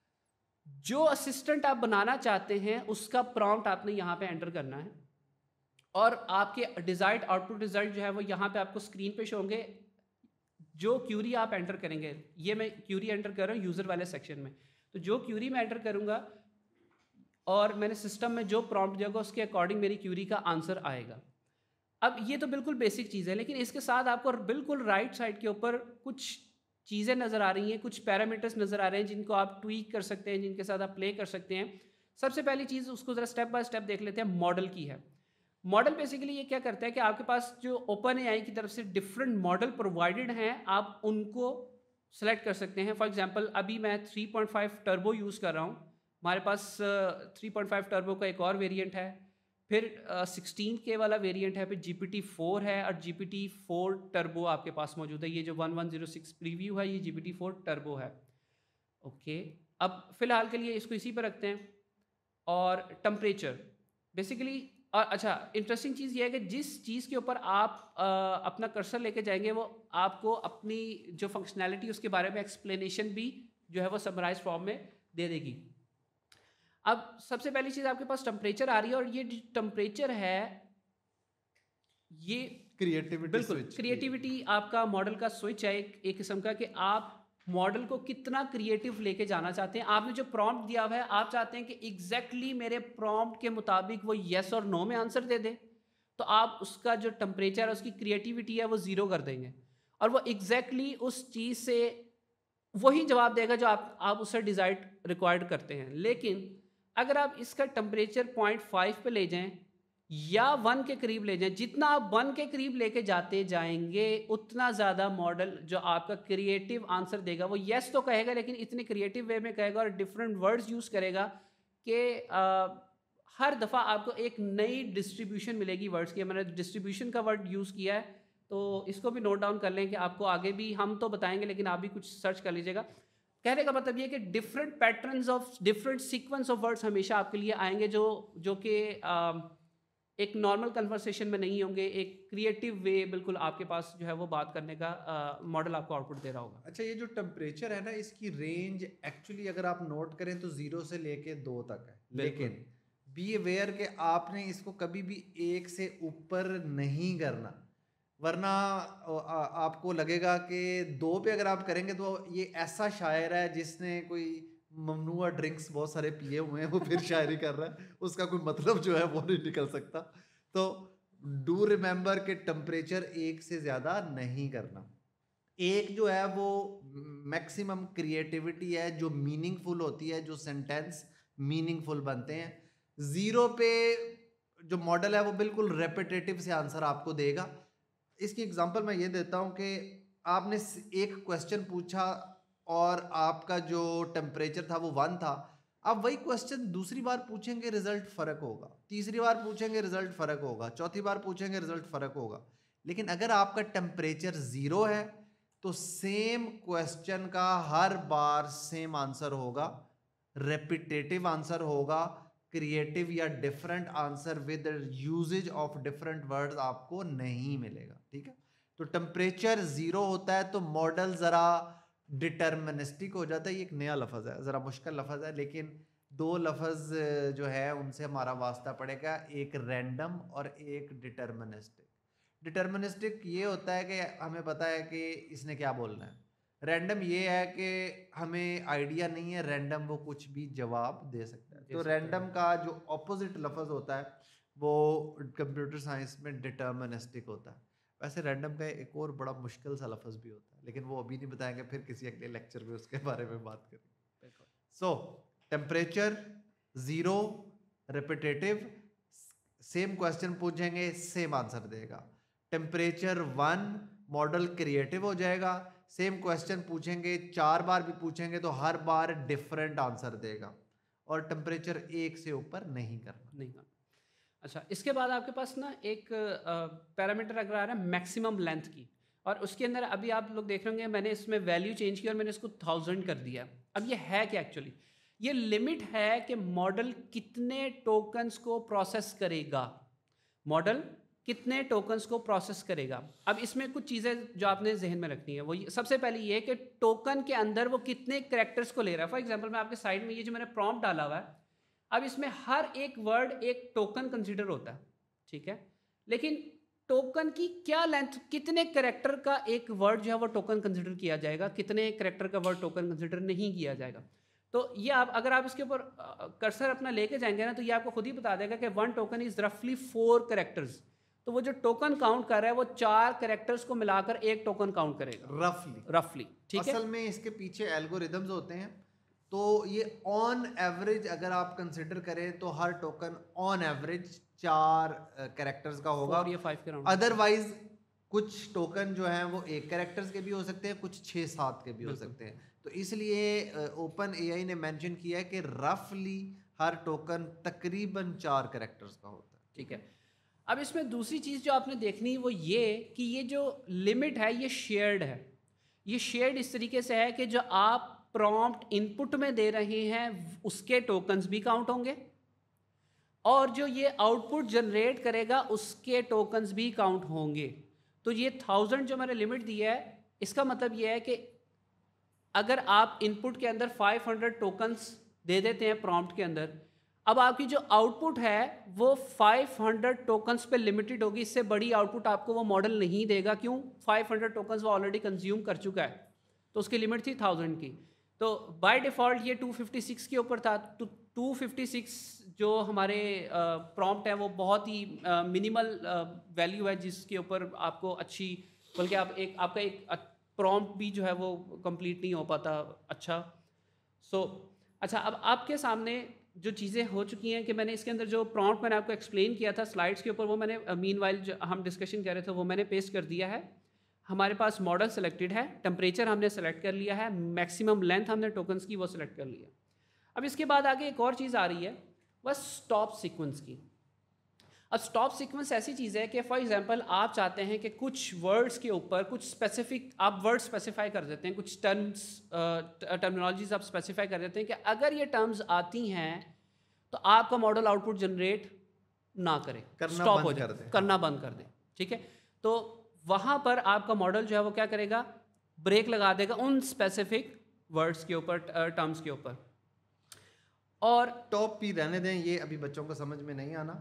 जो असिस्टेंट आप बनाना चाहते हैं उसका प्रॉम्प्ट आपने यहाँ पे एंटर करना है, और आपके डिज़ायर्ड आउटपुट रिजल्ट जो है वो यहाँ पे आपको स्क्रीन पे शो होंगे। जो क्यूरी आप एंटर करेंगे, ये मैं क्यूरी एंटर कर रहा हूँ यूज़र वाले सेक्शन में, तो जो क्यूरी मैं एंटर करूँगा और मैंने सिस्टम में जो प्रॉम्प्ट दिया होगा उसके अकॉर्डिंग मेरी क्यूरी का आंसर आएगा। अब ये तो बिल्कुल बेसिक चीज़ है, लेकिन इसके साथ आपको बिल्कुल राइट साइड के ऊपर कुछ चीज़ें नज़र आ रही हैं, कुछ पैरामीटर्स नज़र आ रहे हैं जिनको आप ट्वीक कर सकते हैं, जिनके साथ आप प्ले कर सकते हैं। सबसे पहली चीज़ उसको ज़रा स्टेप बाय स्टेप देख लेते हैं, मॉडल की है। मॉडल बेसिकली ये क्या करता है कि आपके पास जो ओपन एआई की तरफ से डिफरेंट मॉडल प्रोवाइडेड हैं, आप उनको सेलेक्ट कर सकते हैं। फॉर एग्जांपल अभी मैं three point five turbo use कर रहा हूँ, हमारे पास थ्री पॉइंट फाइव टर्बो का एक और वेरिएंट है, फिर सिक्सटीन के वाला वेरिएंट है, फिर जी पी टी फोर है, और G P T four turbo आपके पास मौजूद है। ये जो one one zero six preview है ये G P T four turbo है। ओके, अब फ़िलहाल के लिए इसको इसी पर रखते हैं। और टेम्परेचर बेसिकली, और अच्छा इंटरेस्टिंग चीज़ ये है कि जिस चीज़ के ऊपर आप अ, अपना कर्सर लेके जाएंगे वो आपको अपनी जो फंक्शनैलिटी उसके बारे में एक्सप्लेनेशन भी जो है वो समराइज फॉर्म में दे देगी। अब सबसे पहली चीज़ आपके पास टेम्परेचर आ रही है, और ये टेम्परेचर है ये क्रिएटिविटी बिल्कुल स्विच। क्रिएटिविटी आपका मॉडल का स्विच है, एक एक किस्म का, कि आप मॉडल को कितना क्रिएटिव लेके जाना चाहते हैं। आपने जो प्रॉम्प्ट दिया हुआ है, आप चाहते हैं कि एग्जैक्टली exactly मेरे प्रॉम्प्ट के मुताबिक वो येस और नो में आंसर दे दे, तो आप उसका जो टेम्परेचर है, उसकी क्रिएटिविटी है, वो ज़ीरो कर देंगे, और वो एग्जैक्टली exactly उस चीज़ से वही जवाब देगा जो आप आप उससे डिज़ाइड रिक्वायर्ड करते हैं। लेकिन अगर आप इसका टेम्परेचर पॉइंट फाइव पे ले जाएं या वन के करीब ले जाएं, जितना आप वन के करीब लेके जाते जाएंगे उतना ज़्यादा मॉडल जो आपका क्रिएटिव आंसर देगा वो येस तो कहेगा, लेकिन इतने क्रिएटिव वे में कहेगा और डिफरेंट वर्ड्स यूज़ करेगा कि आ, हर दफ़ा आपको एक नई डिस्ट्रीब्यूशन मिलेगी वर्ड्स की। मैंने डिस्ट्रीब्यूशन का वर्ड यूज़ किया है, तो इसको भी नोट डाउन कर लें कि आपको आगे भी हम तो बताएंगे, लेकिन आप भी कुछ सर्च कर लीजिएगा। कहने का मतलब ये कि different patterns of different sequence of words हमेशा आपके लिए आएंगे, जो जो कि एक नॉर्मल कन्वर्सेशन में नहीं होंगे, एक क्रिएटिव वे बिल्कुल आपके पास जो है वो बात करने का मॉडल आपको आउटपुट दे रहा होगा। अच्छा, ये जो टेम्परेचर है ना, इसकी रेंज एक्चुअली अगर आप नोट करें तो ज़ीरो से लेके दो तक है, बिल्कुल। लेकिन बी अवेयर कि आपने इसको कभी भी एक से ऊपर नहीं करना। वरना अ, आ- आपको लगेगा कि दो पे अगर आप करेंगे तो ये ऐसा शायर है जिसने कोई ममनुआ ड्रिंक्स बहुत सारे पिए हुए हैं, वो फिर शायरी कर रहा है, उसका कोई मतलब जो है वो नहीं निकल सकता। तो डू रिमेंबर के टेम्परेचर एक से ज़्यादा नहीं करना। एक जो है वो मैक्सिमम क्रिएटिविटी है, जो मीनिंगफुल होती है, जो सेंटेंस मीनिंगफुल बनते हैं। ज़ीरो पे जो मॉडल है वो बिल्कुल रेपिटेटिव से आंसर आपको देगा। इसकी एग्जांपल मैं ये देता हूँ कि आपने एक क्वेश्चन पूछा और आपका जो टेम्परेचर था वो वन था। आप वही क्वेश्चन दूसरी बार पूछेंगे, रिजल्ट फ़र्क होगा। तीसरी बार पूछेंगे, रिजल्ट फ़र्क होगा। चौथी बार पूछेंगे, रिजल्ट फ़र्क होगा। लेकिन अगर आपका टेम्परेचर ज़ीरो है तो सेम क्वेश्चन का हर बार सेम आंसर होगा, रेपिटेटिव आंसर होगा, क्रिएटिव या different answer with usages of different words आपको नहीं मिलेगा। ठीक है, तो टेम्परेचर जीरो होता है तो मॉडल जरा डिटर्मिनिस्टिक हो जाता है। ये एक नया लफ्ज है, जरा मुश्किल लफ्ज है, लेकिन दो लफ्ज जो है उनसे हमारा वास्ता पड़ेगा, एक रैंडम और एक डिटर्मिनिस्टिक। डिटर्मिनिस्टिक ये होता है कि हमें पता है कि इसने क्या बोलना है। रैंडम ये है कि हमें आइडिया नहीं है, रैंडम वो कुछ भी जवाब दे सकता है। दे तो सकता रैंडम है। का जो ऑपोजिट लफ्ज होता है वो कंप्यूटर साइंस में डिटर्मिनिस्टिक होता है। वैसे रैंडम का एक और बड़ा मुश्किल सा लफ्ज भी होता है, लेकिन वो अभी नहीं बताएंगे, फिर किसी अगले लेक्चर में उसके बारे में बात करेंगे। बिल्कुल। So temperature zero, repetitive, same question पूछेंगे सेम आंसर देगा। टेम्परेचर वन, मॉडल क्रिएटिव हो जाएगा। सेम क्वेश्चन पूछेंगे, चार बार भी पूछेंगे तो हर बार डिफरेंट आंसर देगा। और टेम्परेचर एक से ऊपर नहीं करना। नहीं हाँ। अच्छा, इसके बाद आपके पास ना एक पैरामीटर अगर आ रहा है मैक्सिमम लेंथ की, और उसके अंदर अभी आप लोग देख रहे होंगे मैंने इसमें वैल्यू चेंज की और मैंने इसको थाउजेंड कर दिया। अब ये है क्या एक्चुअली? ये लिमिट है कि मॉडल कितने टोकन्स को प्रोसेस करेगा। मॉडल कितने टोकन्स को प्रोसेस करेगा। अब इसमें कुछ चीज़ें जो आपने जहन में रखनी है, वो ये- सबसे पहले ये कि टोकन के अंदर वो कितने कैरेक्टर्स को ले रहा है। फॉर एग्जांपल मैं आपके साइड में ये जो मैंने प्रॉम्प्ट डाला हुआ है, अब इसमें हर एक वर्ड एक टोकन कंसीडर होता है, ठीक है। लेकिन टोकन की क्या लेंथ, कितने कैरेक्टर का एक वर्ड जो है वो टोकन कंसीडर किया जाएगा, कितने कैरेक्टर का वर्ड टोकन कंसीडर नहीं किया जाएगा। तो ये आप अगर आप इसके ऊपर कर्सर अपना लेके जाएंगे ना, तो ये आपको खुद ही बता देगा कि वन टोकन इज रफली फोर कैरेक्टर्स। तो वो जो टोकन काउंट कर रहा है वो चार कैरेक्टर्स को मिलाकर एक टोकन काउंट करेगा रफली रफली, ठीक है। असल में इसके पीछे एल्गोरिदम्स होते हैं। तो ये ऑन एवरेज अगर आप कंसिडर करें तो हर टोकन ऑन एवरेज चार कैरेक्टर्स का होगा। फोर या फाइव के राउंड। अदरवाइज कुछ टोकन जो हैं वो एक कैरेक्टर्स के भी हो सकते हैं, कुछ छः सात के भी हो बिल्कुल। सकते हैं। तो इसलिए ओपन एआई ने मेंशन किया है कि रफली हर टोकन तकरीबन चार कैरेक्टर्स का होता है। ठीक है। अब इसमें दूसरी चीज़ जो आपने देखनी वो ये कि ये जो लिमिट है ये शेयर्ड है। ये शेयर्ड इस तरीके से है कि जो आप प्रॉम्प्ट इनपुट में दे रहे हैं उसके टोकन्स भी काउंट होंगे, और जो ये आउटपुट जनरेट करेगा उसके टोकन्स भी काउंट होंगे। तो ये थाउजेंड जो मैंने लिमिट दी है, इसका मतलब ये है कि अगर आप इनपुट के अंदर फाइव हंड्रेड टोकन्स दे देते हैं प्रॉम्प्ट के अंदर, अब आपकी जो आउटपुट है वो फाइव हंड्रेड टोकन्स पे लिमिटेड होगी। इससे बड़ी आउटपुट आपको वो मॉडल नहीं देगा। क्यों? फाइव हंड्रेड टोकन्स वो ऑलरेडी कंज्यूम कर चुका है, तो उसकी लिमिट थी थाउजेंड की। तो बाय डिफ़ॉल्ट ये टू फिफ्टी सिक्स के ऊपर था। तो टू फिफ्टी सिक्स जो हमारे प्रॉम्प्ट है वो बहुत ही मिनिमल वैल्यू है जिसके ऊपर आपको अच्छी, बल्कि आप एक आपका एक प्रॉम्प्ट भी जो है वो कंप्लीट नहीं हो पाता अच्छा। सो so, अच्छा, अब आपके सामने जो चीज़ें हो चुकी हैं कि मैंने इसके अंदर जो प्रॉम्प्ट मैंने आपको एक्सप्लेन किया था स्लाइड्स के ऊपर, वो मैंने मीन वाइल जो हम डिस्कशन कर रहे थे वो मैंने पेस्ट कर दिया है। हमारे पास मॉडल सेलेक्टेड है, टेम्परेचर हमने सेलेक्ट कर लिया है, मैक्सिमम लेंथ हमने टोकन्स की वो सेलेक्ट कर लिया। अब इसके बाद आगे एक और चीज़ आ रही है, वह स्टॉप सीक्वेंस की। अब स्टॉप सीक्वेंस ऐसी चीज़ है कि फॉर एग्जांपल आप चाहते हैं कि कुछ वर्ड्स के ऊपर कुछ स्पेसिफिक आप वर्ड स्पेसिफाई कर देते हैं, कुछ टर्म्स टर्मिनोलॉजीज आप स्पेसिफाई कर देते हैं कि अगर ये टर्म्स आती हैं तो आपका मॉडल आउटपुट जनरेट ना करे, स्टॉप हो जाए, करना बंद कर दे, ठीक है। तो वहाँ पर आपका मॉडल जो है वो क्या करेगा, ब्रेक लगा देगा उन स्पेसिफिक वर्ड्स के ऊपर, टर्म्स के ऊपर। और टॉप भी रहने दें, ये अभी बच्चों को समझ में नहीं आना।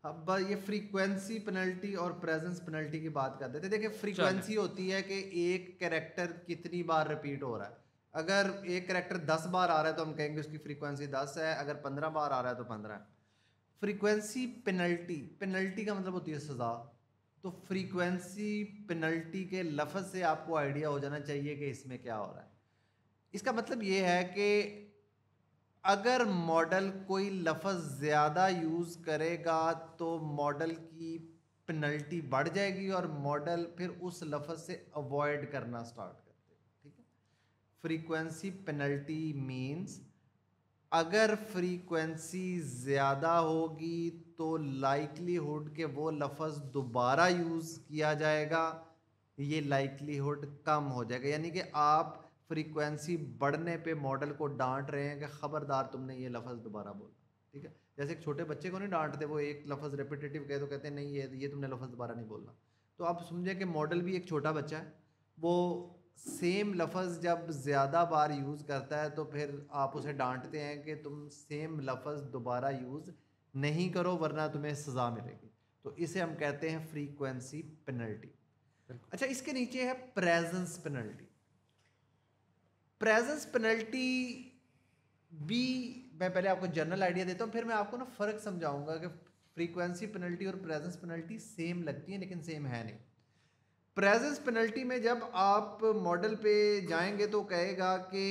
अब ये फ्रीक्वेंसी पेनल्टी और प्रेजेंस पेनल्टी की बात करते थे। देखिए फ्रीक्वेंसी होती है कि एक कैरेक्टर कितनी बार रिपीट हो रहा है। अगर एक कैरेक्टर दस बार आ रहा है तो हम कहेंगे उसकी फ्रीक्वेंसी दस है, अगर पंद्रह बार आ रहा है तो पंद्रह है। फ्रीक्वेंसी पेनल्टी, पेनल्टी का मतलब होती है सज़ा। तो फ्रीक्वेंसी पेनल्टी के लफ्ज़ से आपको आइडिया हो जाना चाहिए कि इसमें क्या हो रहा है। इसका मतलब ये है कि अगर मॉडल कोई लफ्ज़ ज़्यादा यूज़ करेगा तो मॉडल की पेनल्टी बढ़ जाएगी और मॉडल फिर उस लफ्ज़ से अवॉइड करना स्टार्ट करते हैं। ठीक है, फ्रीक्वेंसी पेनल्टी मीन्स अगर फ्रीक्वेंसी ज़्यादा होगी तो लाइकलीहुड के वो लफ्ज़ दोबारा यूज़ किया जाएगा, ये लाइकलीहुड कम हो जाएगा। यानी कि आप फ्रीक्वेंसी बढ़ने पे मॉडल को डांट रहे हैं कि ख़बरदार तुमने ये लफ्ज़ दोबारा बोला। ठीक है, जैसे एक छोटे बच्चे को नहीं डांटते, वो एक लफ्ज़ रेपिटेटिव कहे तो कहते हैं नहीं ये ये तुमने लफ्ज़ दोबारा नहीं बोलना। तो आप समझे कि मॉडल भी एक छोटा बच्चा है, वो सेम लफ्ज़ जब ज़्यादा बार यूज़ करता है तो फिर आप उसे डांटते हैं कि तुम सेम लफ्ज़ दोबारा यूज़ नहीं करो वरना तुम्हें सज़ा मिलेगी। तो इसे हम कहते हैं फ्रीक्वेंसी पेनल्टी। अच्छा, इसके नीचे है प्रेजेंस पेनल्टी। प्रेजेंस पेनल्टी भी मैं पहले आपको जनरल आइडिया देता हूँ, फिर मैं आपको ना फ़र्क समझाऊंगा कि फ्रीक्वेंसी पेनल्टी और प्रेजेंस पेनल्टी सेम लगती हैं लेकिन सेम है नहीं। प्रेजेंस पेनल्टी में जब आप मॉडल पे जाएंगे तो कहेगा कि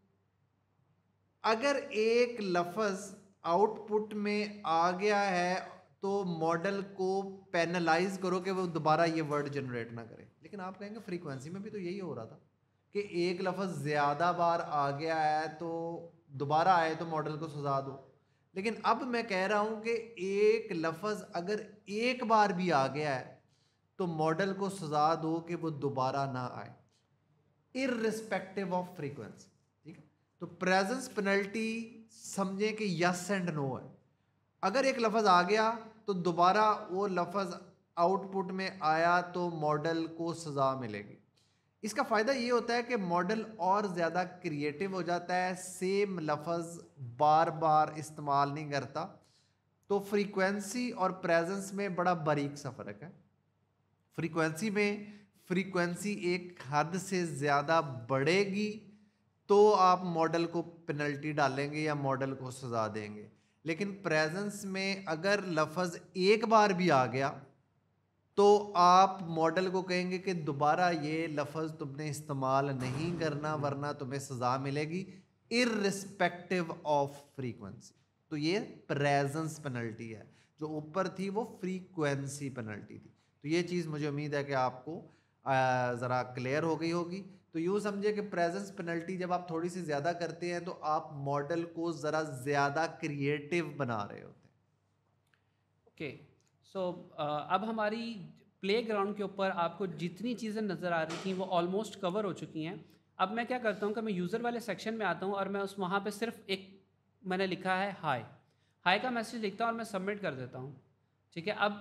अगर एक लफ्ज़ आउटपुट में आ गया है तो मॉडल को पेनलाइज करो कि वो दोबारा ये वर्ड जनरेट ना करे। लेकिन आप कहेंगे फ्रीक्वेंसी में भी तो यही हो रहा था कि एक लफ्ज़ ज़्यादा बार आ गया है तो दोबारा आए तो मॉडल को सजा दो। लेकिन अब मैं कह रहा हूँ कि एक लफ्ज़ अगर एक बार भी आ गया है तो मॉडल को सजा दो कि वो दोबारा ना आए, इररिस्पेक्टिव ऑफ फ्रीक्वेंसी। ठीक है, तो प्रेजेंस पेनल्टी समझें कि यस एंड नो है। अगर एक लफ्ज़ आ गया तो दोबारा वो लफ्ज़ आउटपुट में आया तो मॉडल को सज़ा मिलेगी। इसका फ़ायदा ये होता है कि मॉडल और ज़्यादा क्रिएटिव हो जाता है, सेम लफ्ज़ बार बार इस्तेमाल नहीं करता। तो फ्रीक्वेंसी और प्रेजेंस में बड़ा बारीक सा फ़र्क है। फ्रीक्वेंसी में फ्रीक्वेंसी एक हद से ज़्यादा बढ़ेगी तो आप मॉडल को पेनल्टी डालेंगे या मॉडल को सज़ा देंगे। लेकिन प्रेजेंस में अगर लफ्ज़ एक बार भी आ गया तो आप मॉडल को कहेंगे कि दोबारा ये लफ्ज़ तुमने इस्तेमाल नहीं करना वरना तुम्हें सज़ा मिलेगी, इररिस्पेक्टिव ऑफ फ्रीक्वेंसी। तो ये प्रेजेंस पेनल्टी है। जो ऊपर थी वो फ्रीक्वेंसी पेनल्टी थी। तो ये चीज़ मुझे उम्मीद है कि आपको ज़रा क्लियर हो गई होगी। तो यूँ समझे कि प्रेजेंस पेनल्टी जब आप थोड़ी सी ज़्यादा करते हैं तो आप मॉडल को ज़रा ज़्यादा क्रिएटिव बना रहे होते हैं। ओके, सो अब हमारी प्लेग्राउंड के ऊपर आपको जितनी चीज़ें नज़र आ रही थी वो ऑलमोस्ट कवर हो चुकी हैं। अब मैं क्या करता हूँ कि मैं यूज़र वाले सेक्शन में आता हूँ और मैं उस वहाँ पे सिर्फ एक मैंने लिखा है हाय हाय का मैसेज लिखता हूँ और मैं सबमिट कर देता हूँ। ठीक है, अब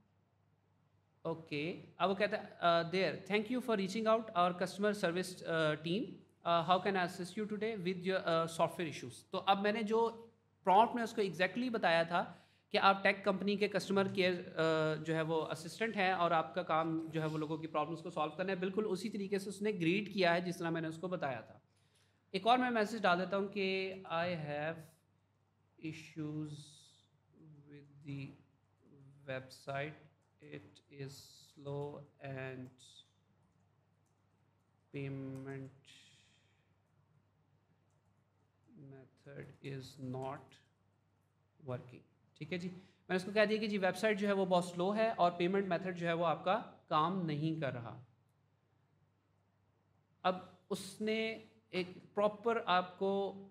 ओके okay, अब वो कहता है there thank you for reaching out our customer service team, how can I assist you today with your software issues. तो अब मैंने जो प्रॉम्प्ट में उसको एग्जैक्टली exactly बताया था कि आप टेक कंपनी के कस्टमर केयर uh, जो है वो असिस्टेंट हैं और आपका काम जो है वो लोगों की प्रॉब्लम्स को सॉल्व करना है, बिल्कुल उसी तरीके से उसने ग्रीट किया है जिस तरह मैंने उसको बताया था। एक और मैं मैसेज डाल देता हूँ कि I have issues with the website, it is slow and payment method is not working। ठीक है जी, मैंने उसको कह दिया कि जी वेबसाइट जो है वो बहुत स्लो है और पेमेंट मेथड जो है वो आपका काम नहीं कर रहा। अब उसने एक प्रॉपर आपको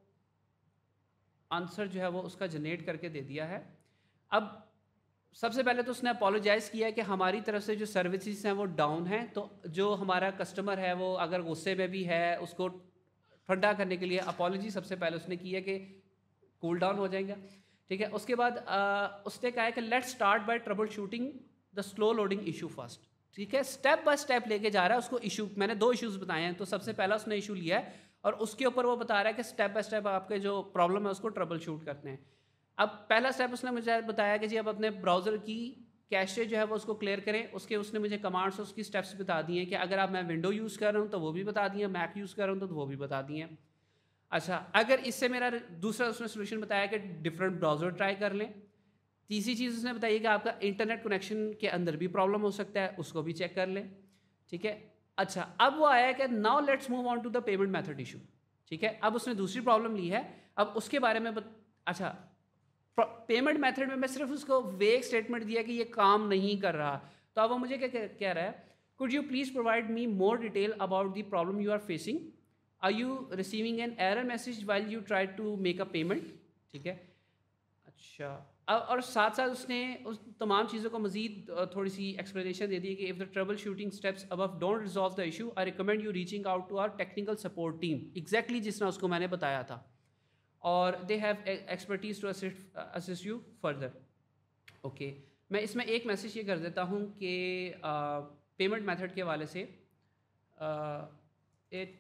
आंसर जो है वो उसका जनरेट करके दे दिया है। अब सबसे पहले तो उसने अपोलोजाइज़ किया है कि हमारी तरफ से जो सर्विसेज हैं वो डाउन हैं, तो जो हमारा कस्टमर है वो अगर गुस्से में भी है उसको ठंडा करने के लिए अपॉलॉजी सबसे पहले उसने की है कि कूल डाउन हो जाएगा। ठीक है, उसके बाद आ, उसने कहा है कि let's start by trouble shooting the slow loading issue first. ठीक है, स्टेप बाय स्टेप लेके जा रहा है उसको। इशू मैंने दो इश्यूज़ बताए हैं, तो सबसे पहला उसने इशू लिया है और उसके ऊपर वो बता रहा है कि स्टेप बाय स्टेप आपके जो प्रॉब्लम है उसको ट्रबल शूट करते हैं। अब पहला स्टेप उसने मुझे बताया कि जी अब अपने ब्राउज़र की कैशे जो है वो उसको क्लियर करें। उसके उसने मुझे कमांड्स उसकी स्टेप्स बता दिए हैं कि अगर आप मैं विंडो यूज़ कर रहा हूँ तो वो भी बता दिए, मैक यूज़ कर रहा हूँ तो वो भी बता दिए हैं। अच्छा, अगर इससे मेरा दूसरा उसने सोल्यूशन बताया कि डिफरेंट ब्राउज़र ट्राई कर लें। तीसरी चीज़ उसने बताई कि आपका इंटरनेट कनेक्शन के अंदर भी प्रॉब्लम हो सकता है, उसको भी चेक कर लें। ठीक है। अच्छा, अब वो आया कि now let's move on to the payment method issue. ठीक है, अब उसने दूसरी प्रॉब्लम ली है, अब उसके बारे में बत... अच्छा, पेमेंट मेथड में मैं सिर्फ उसको वेग स्टेटमेंट दिया कि ये काम नहीं कर रहा, तो अब वो मुझे क्या कह कह रहा है, could you please provide me more detail about the problem you are facing, are you receiving an error message while you try to make a payment. ठीक है। अच्छा, अब और साथ साथ उसने उस तमाम चीज़ों को मज़ीद थोड़ी सी एक्सप्लेनेशन दे दी कि if the trouble shooting steps above don't resolve the issue, I recommend you reaching out to our technical support team. Exactly जिस तरह उसको मैंने बताया था, और they have expertise to assist you further. Okay, मैं इसमें एक मैसेज ये कर देता हूँ कि पेमेंट मेथड के हवाले से it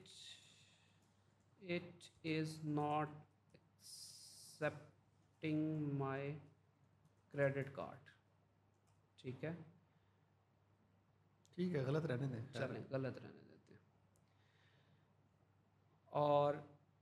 it is not accepting my credit card. ठीक है, ठीक है, गलत रहने दें, चलें गलत रहने देते हैं। और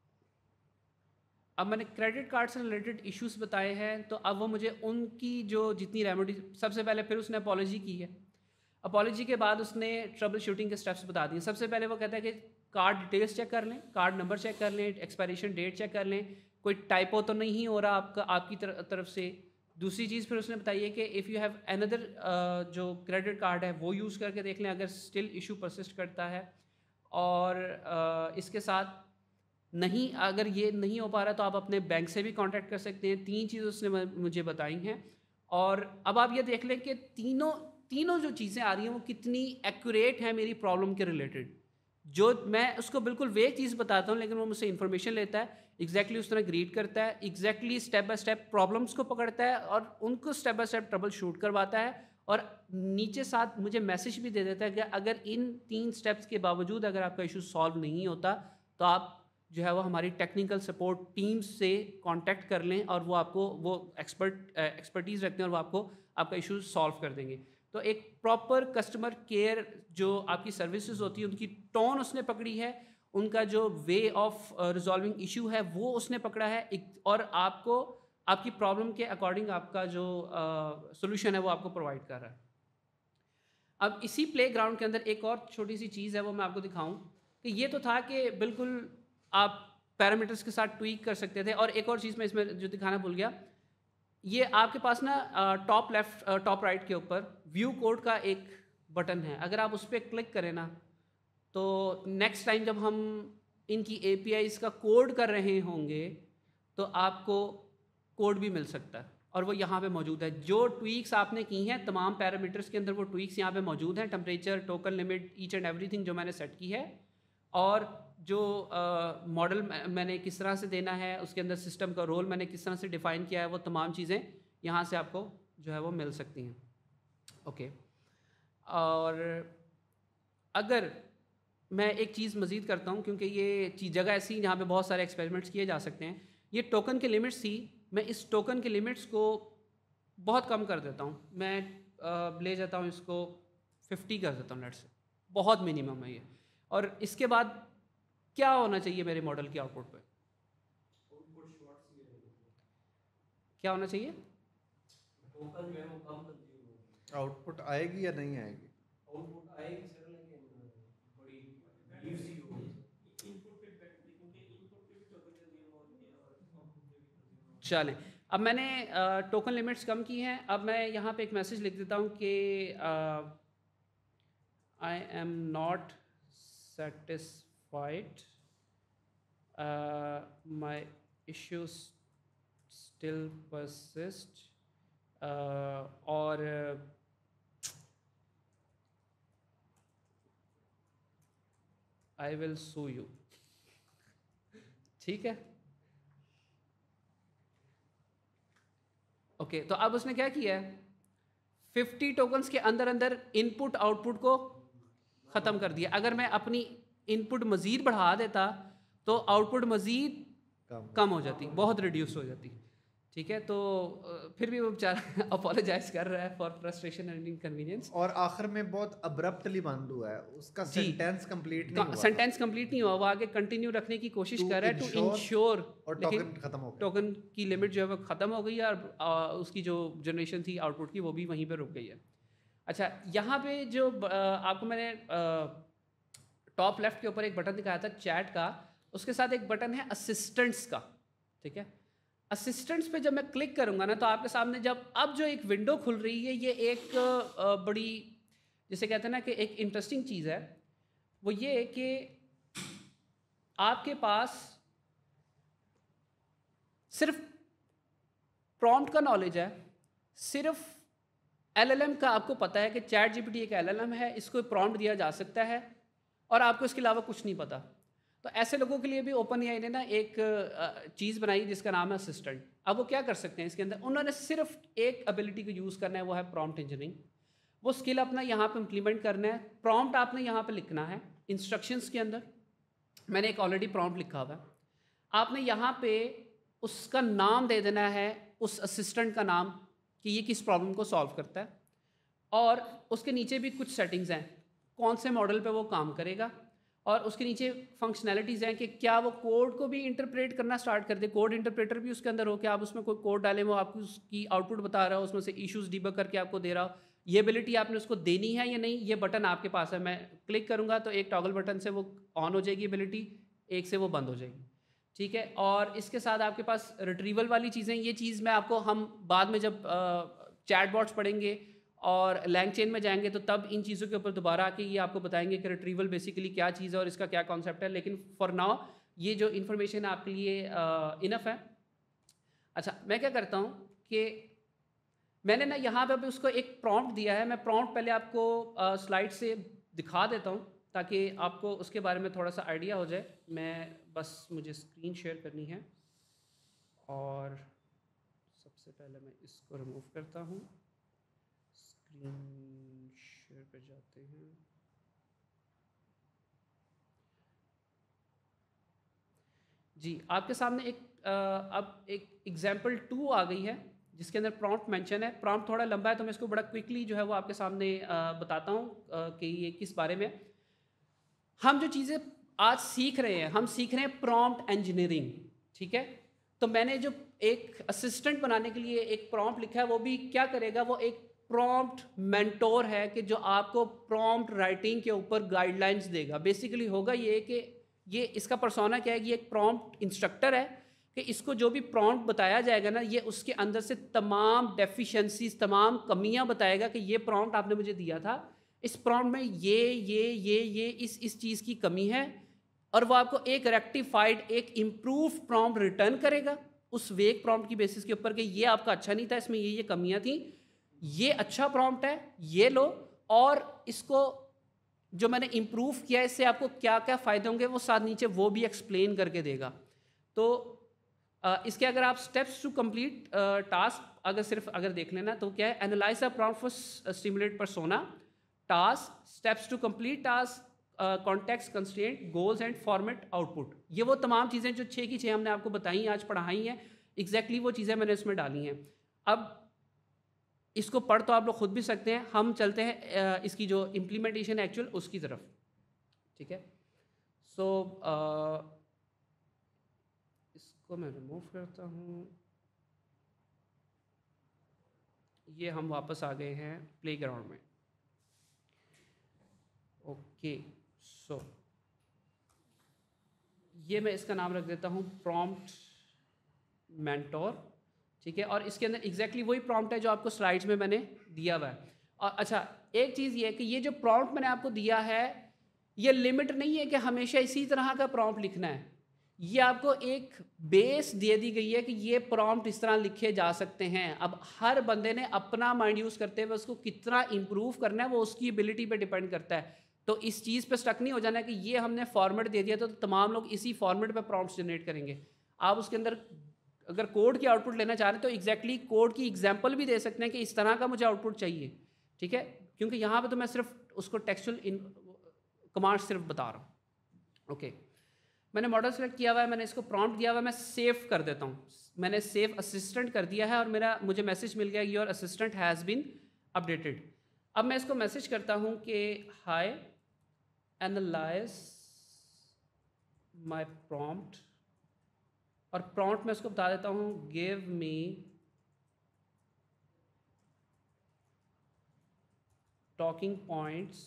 अब मैंने क्रेडिट कार्ड से रिलेटेड इश्यूज बताए हैं, तो अब वो मुझे उनकी जो जितनी रेमेडी, सबसे पहले फिर उसने अपॉलॉजी की है। अपॉलॉजी के बाद उसने ट्रबल शूटिंग के स्टेप्स बता दिए। सबसे पहले वो कहता है कि कार्ड डिटेल्स चेक कर लें, कार्ड नंबर चेक कर लें, एक्सपायरेशन डेट चेक कर लें, कोई टाइपो तो नहीं हो रहा आपका आपकी तरफ से। दूसरी चीज़ फिर उसने बताई है कि इफ़ यू हैव अनदर जो क्रेडिट कार्ड है वो यूज़ करके देख लें अगर स्टिल इशू परसिस्ट करता है। और uh, इसके साथ नहीं, अगर ये नहीं हो पा रहा तो आप अपने बैंक से भी कांटेक्ट कर सकते हैं। तीन चीज़ उसने मुझे बताई हैं। और अब आप ये देख लें कि तीनों तीनों जो चीज़ें आ रही हैं वो कितनी एक्यूरेट हैं मेरी प्रॉब्लम के रिलेटेड। जो मैं उसको बिल्कुल वे चीज़ बताता हूँ लेकिन वो मुझसे इन्फॉर्मेशन लेता है, एग्जैक्टली उस तरह ग्रीड करता है, exactly step by step problems को पकड़ता है और उनको step by step trouble shoot करवाता है। और नीचे साथ मुझे मैसेज भी दे देता है कि अगर इन तीन स्टेप्स के बावजूद अगर आपका इशू सॉल्व नहीं होता तो आप जो है वो हमारी टेक्निकल सपोर्ट टीम से कांटेक्ट कर लें और वो आपको वो एक्सपर्ट एक्सपर्टीज़ रखते हैं और वो आपको आपका इशू सॉल्व कर देंगे। तो एक प्रॉपर कस्टमर केयर जो आपकी सर्विसेज होती है उनकी टोन उसने पकड़ी है, उनका जो वे ऑफ रिजॉल्विंग इशू है वो उसने पकड़ा है, और आपको आपकी प्रॉब्लम के अकॉर्डिंग आपका जो सोल्यूशन uh, है वो आपको प्रोवाइड कर रहा है। अब इसी प्ले ग्राउंड के अंदर एक और छोटी सी चीज़ है वो मैं आपको दिखाऊं कि ये तो था कि बिल्कुल आप पैरामीटर्स के साथ ट्वीक कर सकते थे। और एक और चीज़ मैं इसमें जो दिखाना भूल गया, ये आपके पास ना टॉप लेफ्ट टॉप राइट के ऊपर व्यू कोड का एक बटन है, अगर आप उस पर क्लिक करें ना तो नेक्स्ट टाइम जब हम इनकी एपीआईज़ का कोड कर रहे होंगे तो आपको कोड भी मिल सकता है और वो यहाँ पे मौजूद है। जो ट्वीक्स आपने की हैं तमाम पैरामीटर्स के अंदर वो ट्वीक्स यहाँ पे मौजूद हैं, temperature, token limit, each and everything जो मैंने सेट की है, और जो मॉडल uh, मैंने किस तरह से देना है, उसके अंदर सिस्टम का रोल मैंने किस तरह से डिफ़ाइन किया है, वो तमाम चीज़ें यहाँ से आपको जो है वो मिल सकती हैं। ओके, और अगर मैं एक चीज़ मज़ीद करता हूँ क्योंकि ये चीज़ जगह ऐसी जहाँ पे बहुत सारे एक्सपेरिमेंट्स किए जा सकते हैं। ये टोकन की लिमिट्स थी, मैं इस टोकन की लिमिट्स को बहुत कम कर देता हूँ। मैं uh, ले जाता हूँ इसको फिफ्टी कर देता हूँ, लेट्स से, बहुत मिनिमम है ये। और इसके बाद क्या होना चाहिए मेरे मॉडल के आउटपुट पे? क्या होना चाहिए? टोकन जो है वो कम कंज्यूम होगा। आउटपुट आएगी या नहीं आएगी? आउटपुट आएगी सर, लेकिन बड़ी लीव सी होगी। इनपुट पे क्योंकि इनपुट पे भी टोकन कंज्यूम होती है और आउटपुट पे भी कंज्यूम होती है। चलें, अब मैंने टोकन लिमिट्स कम की हैं। अब मैं यहाँ पे एक मैसेज लिख देता हूँ कि I am not satisfied, uh, my issues still persist, uh, और uh, I will sue you। ठीक है, ओके okay, तो अब उसने क्या किया है, फिफ्टी टोकन्स के अंदर अंदर इनपुट आउटपुट को ख़त्म कर दिया। अगर मैं अपनी इनपुट मज़ीद बढ़ा देता तो आउटपुट मज़ीद कम, कम हो जाती, बहुत रिड्यूस हो जाती। ठीक है। तो अ, फिर भी वो बेचारा अपोलोजाइज कर रहा है फॉर फ्रस्ट्रेशन एंड इनकन्वीनियंस। और आखिर में बहुत अब्रप्टली बंद हुआ है, उसका जी। सेंटेंस कंप्लीट नहीं हुआ था। सेंटेंस कंप्लीट नहीं हुआ, वो आगे कंटिन्यू रखने की कोशिश To कर रहा है टू ensure इंश्योर, और लेकिन टोकन खत्म हो गया। टोकन की लिमिट जो है वो ख़त्म हो गई है और आ, उसकी जो जनरेशन थी आउटपुट की वो भी वहीं पे रुक गई है। अच्छा, यहाँ पे जो आ, आपको मैंने टॉप लेफ्ट के ऊपर एक बटन दिखाया था चैट का, उसके साथ एक बटन है असिस्टेंट्स का, ठीक है। असिस्टेंट्स पे जब मैं क्लिक करूँगा ना, तो आपके सामने जब अब जो एक विंडो खुल रही है, ये एक आ, बड़ी, जिसे कहते हैं ना कि एक इंटरेस्टिंग चीज़ है, वो ये है कि आपके पास सिर्फ प्रॉम्प्ट का नॉलेज है, सिर्फ एलएलएम का आपको पता है कि चैट जीपीटी एक एलएलएम है, इसको प्रॉम्प्ट दिया जा सकता है और आपको इसके अलावा कुछ नहीं पता। तो ऐसे लोगों के लिए भी ओपन एआई ने ना एक चीज़ बनाई जिसका नाम है असिस्टेंट। अब वो क्या कर सकते हैं इसके अंदर, उन्होंने सिर्फ एक एबिलिटी को यूज़ करना है, वो है प्रॉम्प्ट इंजीनियरिंग। वो स्किल अपना यहाँ पे इम्प्लीमेंट करना है। प्रॉम्प्ट आपने यहाँ पे लिखना है इंस्ट्रक्शंस के अंदर। मैंने एक ऑलरेडी प्रॉम्प्ट लिखा हुआ है, आपने यहाँ पे उसका नाम दे देना है, उस असिस्टेंट का नाम, कि ये किस प्रॉब्लम को सॉल्व करता है, और उसके नीचे भी कुछ सेटिंग्स हैं कौन से मॉडल पे वो काम करेगा, और उसके नीचे फंक्शनैलिटीज़ हैं कि क्या वो कोड को भी इंटरप्रेट करना स्टार्ट कर दे, कोड इंटरप्रेटर भी उसके अंदर हो, कि आप उसमें कोई कोड डालें वो आपको उसकी आउटपुट बता रहा हो, उसमें से इश्यूज डिबग करके आपको दे रहा हो। ये एबिलिटी आपने उसको देनी है या नहीं, ये बटन आपके पास है। मैं क्लिक करूँगा तो एक टॉगल बटन से वो ऑन हो जाएगी एबिलिटी, एक से वो बंद हो जाएगी, ठीक है। और इसके साथ आपके पास रिट्रीवल वाली चीज़ें, ये चीज़ मैं आपको, हम बाद में जब चैटबॉट्स पढ़ेंगे और लैंग चेन में जाएंगे तो तब इन चीज़ों के ऊपर दोबारा आके ये आपको बताएंगे कि रिट्रीवल बेसिकली क्या चीज़ है और इसका क्या कॉन्सेप्ट है। लेकिन फॉर नाउ ये जो इन्फॉर्मेशन आपके लिए इनफ है। अच्छा, मैं क्या करता हूँ कि मैंने ना यहाँ पे भी उसको एक प्रॉम्प्ट दिया है। मैं प्रॉम्प्ट पहले आपको स्लाइड से दिखा देता हूँ ताकि आपको उसके बारे में थोड़ा सा आइडिया हो जाए। मैं बस, मुझे स्क्रीन शेयर करनी है और सबसे पहले मैं इसको रिमूव करता हूँ। स्क्रीन शेयर पे जाते हैं। जी, आपके सामने एक आ, अब एक एग्जाम्पल टू आ गई है जिसके अंदर प्रॉम्प्ट मेंशन है। प्रॉम्प्ट थोड़ा लंबा है तो मैं इसको बड़ा क्विकली जो है वो आपके सामने आ, बताता हूँ कि ये किस बारे में। हम जो चीज़ें आज सीख रहे हैं, हम सीख रहे हैं प्रॉम्प्ट इंजीनियरिंग, ठीक है। तो मैंने जो एक असिस्टेंट बनाने के लिए एक प्रॉम्प्ट लिखा है, वो भी क्या करेगा, वो एक प्रॉम्प्ट मेंटोर है कि जो आपको प्रॉम्प्ट राइटिंग के ऊपर गाइडलाइंस देगा। बेसिकली होगा ये कि ये इसका पर्सोना क्या है, ये एक प्रॉम्प्ट इंस्ट्रक्टर है कि इसको जो भी प्रॉम्प्ट बताया जाएगा ना, ये उसके अंदर से तमाम डेफिशिएंसीज, तमाम कमियां बताएगा कि ये प्रॉम्प्ट आपने मुझे दिया था, इस प्रॉम्प्ट में ये ये ये ये इस इस चीज़ की कमी है, और वो आपको एक रेक्टिफाइड, एक इम्प्रूव प्रॉम्प्ट रिटर्न करेगा उस वेक प्रॉम्प्ट की बेसिस के ऊपर कि ये आपका अच्छा नहीं था, इसमें ये ये कमियां थी, ये अच्छा प्रॉम्प्ट है, ये लो, और इसको जो मैंने इम्प्रूव किया है इससे आपको क्या क्या फ़ायदे होंगे वो साथ नीचे वो भी एक्सप्लेन करके देगा। तो आ, इसके अगर आप स्टेप्स टू कंप्लीट टास्क अगर सिर्फ अगर देख लेना तो क्या है, analyze the prompt for stimulate persona, task, steps to complete task, context, constraint, goals and format, output. ये वो तमाम चीज़ें जो छः की छः हमने आपको बताई, आज पढ़ाई हैं, एग्जैक्टली वो चीज़ें मैंने इसमें डाली हैं। अब इसको पढ़ तो आप लोग खुद भी सकते हैं, हम चलते हैं uh, इसकी जो इम्प्लीमेंटेशन एक्चुअल उसकी तरफ, ठीक है। सो so, uh, इसको मैं रिमूव करता हूँ। ये हम वापस आ गए हैं प्लेग्राउंड में। ओके, सो ये मैं इसका नाम रख देता हूँ प्रॉम्प्ट मेंटोर, ठीक है। और इसके अंदर एग्जैक्टली वही प्रॉम्प्ट है जो आपको स्लाइड्स में मैंने दिया हुआ है। और अच्छा, एक चीज़ ये है कि ये जो प्रॉम्प्ट मैंने आपको दिया है, ये लिमिट नहीं है कि हमेशा इसी तरह का प्रॉम्प्ट लिखना है। ये आपको एक बेस दे दी गई है कि ये प्रॉम्प्ट इस तरह लिखे जा सकते हैं। अब हर बंदे ने अपना माइंड यूज़ करते हुए उसको कितना इम्प्रूव करना है वो उसकी एबिलिटी पे डिपेंड करता है। तो इस चीज़ पे स्टक नहीं हो जाना कि ये हमने फॉर्मेट दे दिया तो तमाम लोग इसी फॉर्मेट पे प्रॉम्प्ट्स जनरेट करेंगे। आप उसके अंदर अगर कोड की आउटपुट लेना चाह रहे हैं तो एग्जैक्टली कोड की एग्जांपल भी दे सकते हैं कि इस तरह का मुझे आउटपुट चाहिए, ठीक है। क्योंकि यहाँ पे तो मैं सिर्फ उसको टेक्सचुअल इन कमांड सिर्फ बता रहा हूँ। ओके, मैंने मॉडल सेलेक्ट किया हुआ है, मैंने इसको प्रॉम्प्ट दिया हुआ है, मैं सेव कर देता हूँ। मैंने सेव असिस्टेंट कर दिया है और मेरा मुझे मैसेज मिल गया your assistant has been updated. अब मैं इसको मैसेज करता हूँ कि हाय एनालाइज माय प्रॉम्प्ट, और प्रॉम्प्ट में उसको बता देता हूँ give me talking points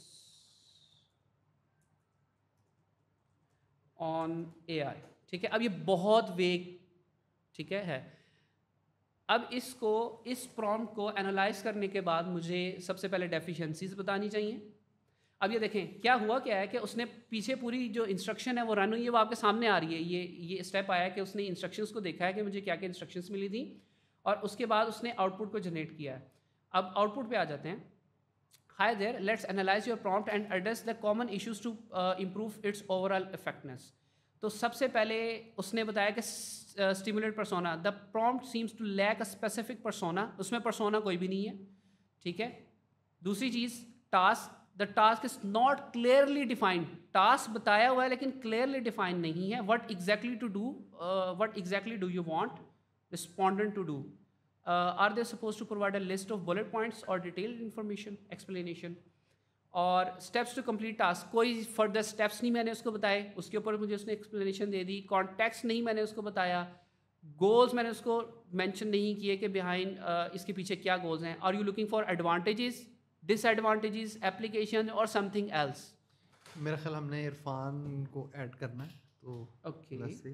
on AI. ठीक है, अब ये बहुत वेग, ठीक है है अब इसको, इस प्रॉम्प्ट को एनालाइज करने के बाद मुझे सबसे पहले डेफिशिएंसीज बतानी चाहिए। अब ये देखें क्या हुआ, क्या है कि उसने पीछे पूरी जो इंस्ट्रक्शन है वो रन हुई है, वो आपके सामने आ रही है। ये ये स्टेप आया कि उसने इंस्ट्रक्शंस को देखा है कि मुझे क्या क्या इंस्ट्रक्शंस मिली थी, और उसके बाद उसने आउटपुट को जनरेट किया है। अब आउटपुट पे आ जाते हैं। Hi there, let's analyze your prompt and address the common issues to improve its overall effectiveness. तो सबसे पहले उसने बताया कि stimulate persona, the prompt seems to lack a specific persona, उसमें परसोना कोई भी नहीं है। ठीक है, दूसरी चीज़ task, the task is not clearly defined, task बताया हुआ है लेकिन क्लियरली डिफाइंड नहीं है। What exactly to do, what exactly do you want respondent to do, are they suppose to provide a list of bullet points और detailed information explanation, और steps to complete task, कोई further steps नहीं मैंने उसको बताए, उसके ऊपर मुझे उसने एक्सप्लेनेशन दे दी। कॉन्टेक्स्ट नहीं मैंने उसको बताया, गोल्स मैंने उसको मेंशन नहीं किए कि बिहाइंड uh, इसके पीछे क्या गोल्स हैं। Are you looking for advantages, disadvantages, application और समथिंग एल्स। मेरा ख्याल हमने इरफान को ऐड करना है, तो ओके वैसे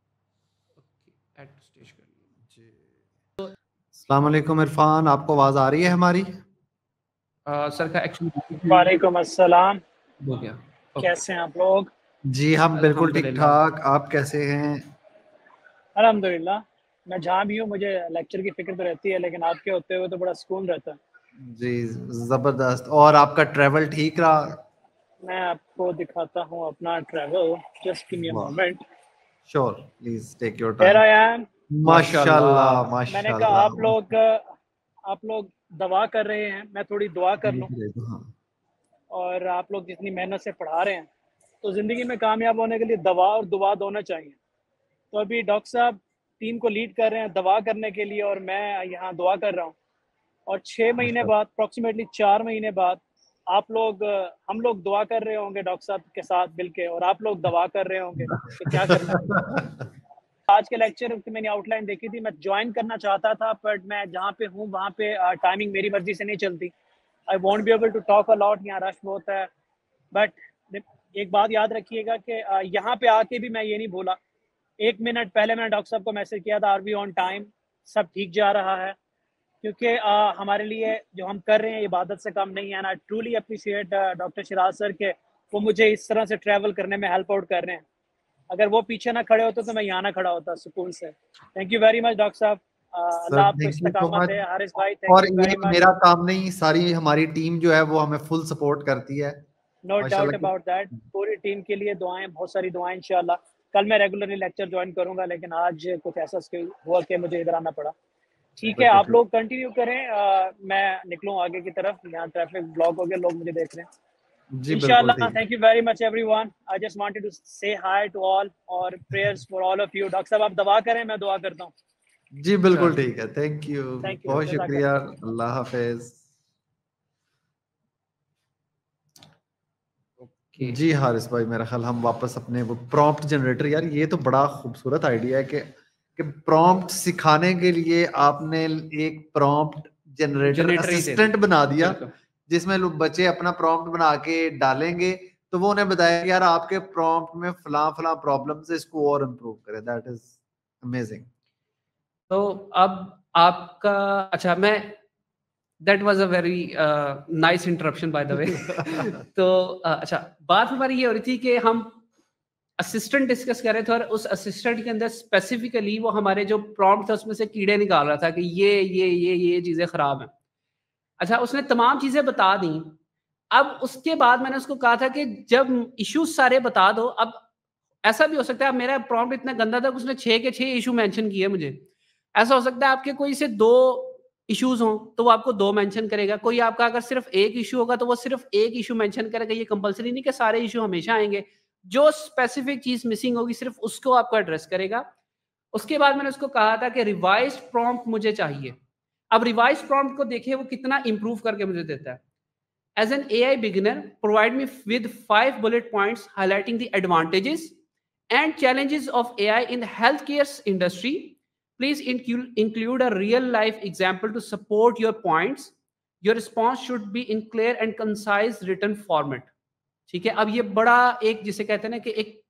ओके ऐड टू स्टेज कर लिया जी। अस्सलाम वालेकुम इरफान, आपको आवाज़ आ रही है हमारी? सर का एक्चुअली वालेकुम अस्सलाम, हो गया। कैसे हैं आप लोग? जी हम बिल्कुल ठीक अल्हम्दुलिल्लाह। ठाक, आप कैसे हैं? अल्हम्दुलिल्लाह, मैं जहाँ भी हूँ मुझे लेक्चर की फिक्र तो रहती है, लेकिन आपके होते हुए तो बड़ा सुकून रहता है। जी ज़बरदस्त। और आपका ट्रैवल ठीक रहा? मैं आपको दिखाता हूँ अपना travel, just give me a वाह, moment. Sure, please take your here time. I am. माशाल्लाह मैंने कहा माशाल्लाह। आप लोग आप लोग दवा कर रहे हैं, मैं थोड़ी दुआ कर लूँ, हाँ, और आप लोग जितनी मेहनत से पढ़ा रहे हैं, तो ज़िंदगी में कामयाब होने के लिए दवा और दुआ दोनों चाहिए। तो अभी डॉक्टर साहब टीम को लीड कर रहे हैं दवा करने के लिए, और मैं यहाँ दुआ कर रहा हूँ। और छः महीने बाद, अप्रॉक्सीमेटली चार महीने बाद, आप लोग हम लोग दुआ कर रहे होंगे डॉक्टर साहब के साथ मिलके, और आप लोग दवा कर रहे होंगे कि क्या करना है। आज के लेक्चर की मैंने आउटलाइन देखी थी, मैं ज्वाइन करना चाहता था, बट मैं जहाँ पे हूँ वहाँ पे टाइमिंग मेरी मर्जी से नहीं चलती। I won't be able to talk a lot, यहाँ रश बहुत है। बट एक बात याद रखिएगा कि यहाँ पे आके भी मैं ये नहीं भूला, एक मिनट पहले मैंने डॉक्टर साहब को मैसेज किया था, आर वी ऑन टाइम, सब ठीक जा रहा है, क्योंकि हमारे लिए जो हम कर रहे हैं इबादत से कम नहीं है। ना truly appreciate doctor Shiraz sir के, वो मुझे इस तरह से ट्रैवल करने में हेल्प आउट कर रहे हैं। अगर वो पीछे ना खड़े होते तो मैं यहाँ ना खड़ा होता सुकून से। Thank you very much doctor साहब, अल्लाह आपको थैंक यू सो इस्तकामत मच। दे। हारिस भाई और थैंक यू ये वेरी मच। मेरा काम नहीं, सारी हमारी टीम जो है वो हमें फुल सपोर्ट करती है। नो डाउट माशाल्लाह। अबाउट दैट, पूरी टीम के लिए दुआएं, बहुत सारी दुआएं इंशाल्लाह। कल मैं रेगुलरली लेक्चर ज्वाइन करूंगा, लेकिन आज कुछ ऐसा हुआ कि मुझे इधर आना पड़ा। ठीक है, आप लोग कंटिन्यू करें, आ, मैं निकलूं आगे की तरफ, यहाँ ट्रैफिक ब्लॉक हो गया, लोग मुझे देख रहे हैं। जी बिल्कुल इंशाल्लाह। ठीक। Thank you very much everyone, I just wanted to say hi to all और prayers for all of you. Doctor साहब आप दवा करें, मैं दुआ करता हूँ। जी बिल्कुल ठीक है, थैंक यू, थैंक यू, बहुत शुक्रिया, जज़ाकल्लाह। अल्लाह हाफिज। ओके जी हारिस भाई, मेरा ख्याल हम वापस अपने वो प्रॉम्प्ट जनरेटर, यार ये तो बड़ा खूबसूरत आइडिया है कि कि प्रॉम्प्ट सिखाने के लिए आपने एक प्रॉम्प्ट जनरेटर जनरेटर ही दे असिस्टेंट दिया। बना दिया, बिल्कुल। जिसमें लोग बच्चे अपना प्रॉम्प्ट बना के डालेंगे, तो वो उन्हें बताया कि यार आपके प्रॉम्प्ट में फला फला प्रॉब्लम से इसको और इम्प्रूव करें। That is amazing. तो अब आपका, अच्छा मैं, that was a very nice interruption by the way. तो uh, अच्छा, बात हमारी ये हो रही थी कि हम असिस्टेंट डिस्कस कर रहे थे, और उस असिस्टेंट के अंदर स्पेसिफिकली वो हमारे जो प्रॉम्प्ट था उसमें से कीड़े निकाल रहा था कि ये ये ये ये चीज़ें ख़राब हैं। अच्छा, उसने तमाम चीज़ें बता दी। अब उसके बाद मैंने उसको कहा था कि जब इश्यूज सारे बता दो, अब ऐसा भी हो सकता है, अब मेरा प्रॉम्प्ट इतना गंदा था कि उसने छः के छः इशू मेंशन किए मुझे। ऐसा हो सकता है आपके कोई से दो इश्यूज हों तो वो आपको दो मेंशन करेगा, कोई आपका अगर सिर्फ एक इशू होगा तो वो सिर्फ एक इशू मेंशन करेगा। ये कंपलसरी नहीं कि सारे इशू हमेशा आएंगे। जो स्पेसिफिक चीज़ मिसिंग होगी सिर्फ उसको आपको एड्रेस करेगा। उसके बाद मैंने उसको कहा था कि रिवाइज्ड प्रॉम्प्ट मुझे चाहिए। अब रिवाइज्ड प्रॉम्प्ट को देखिए वो कितना इम्प्रूव करके मुझे देता है। As an A I beginner, provide me with five bullet points highlighting the advantages and challenges of A I in the healthcare industry. Please include, include a real life example to support your points. Your response should be in clear and concise written format. ठीक है, अब ये बड़ा एक जिसे कहते हैं ना कि एक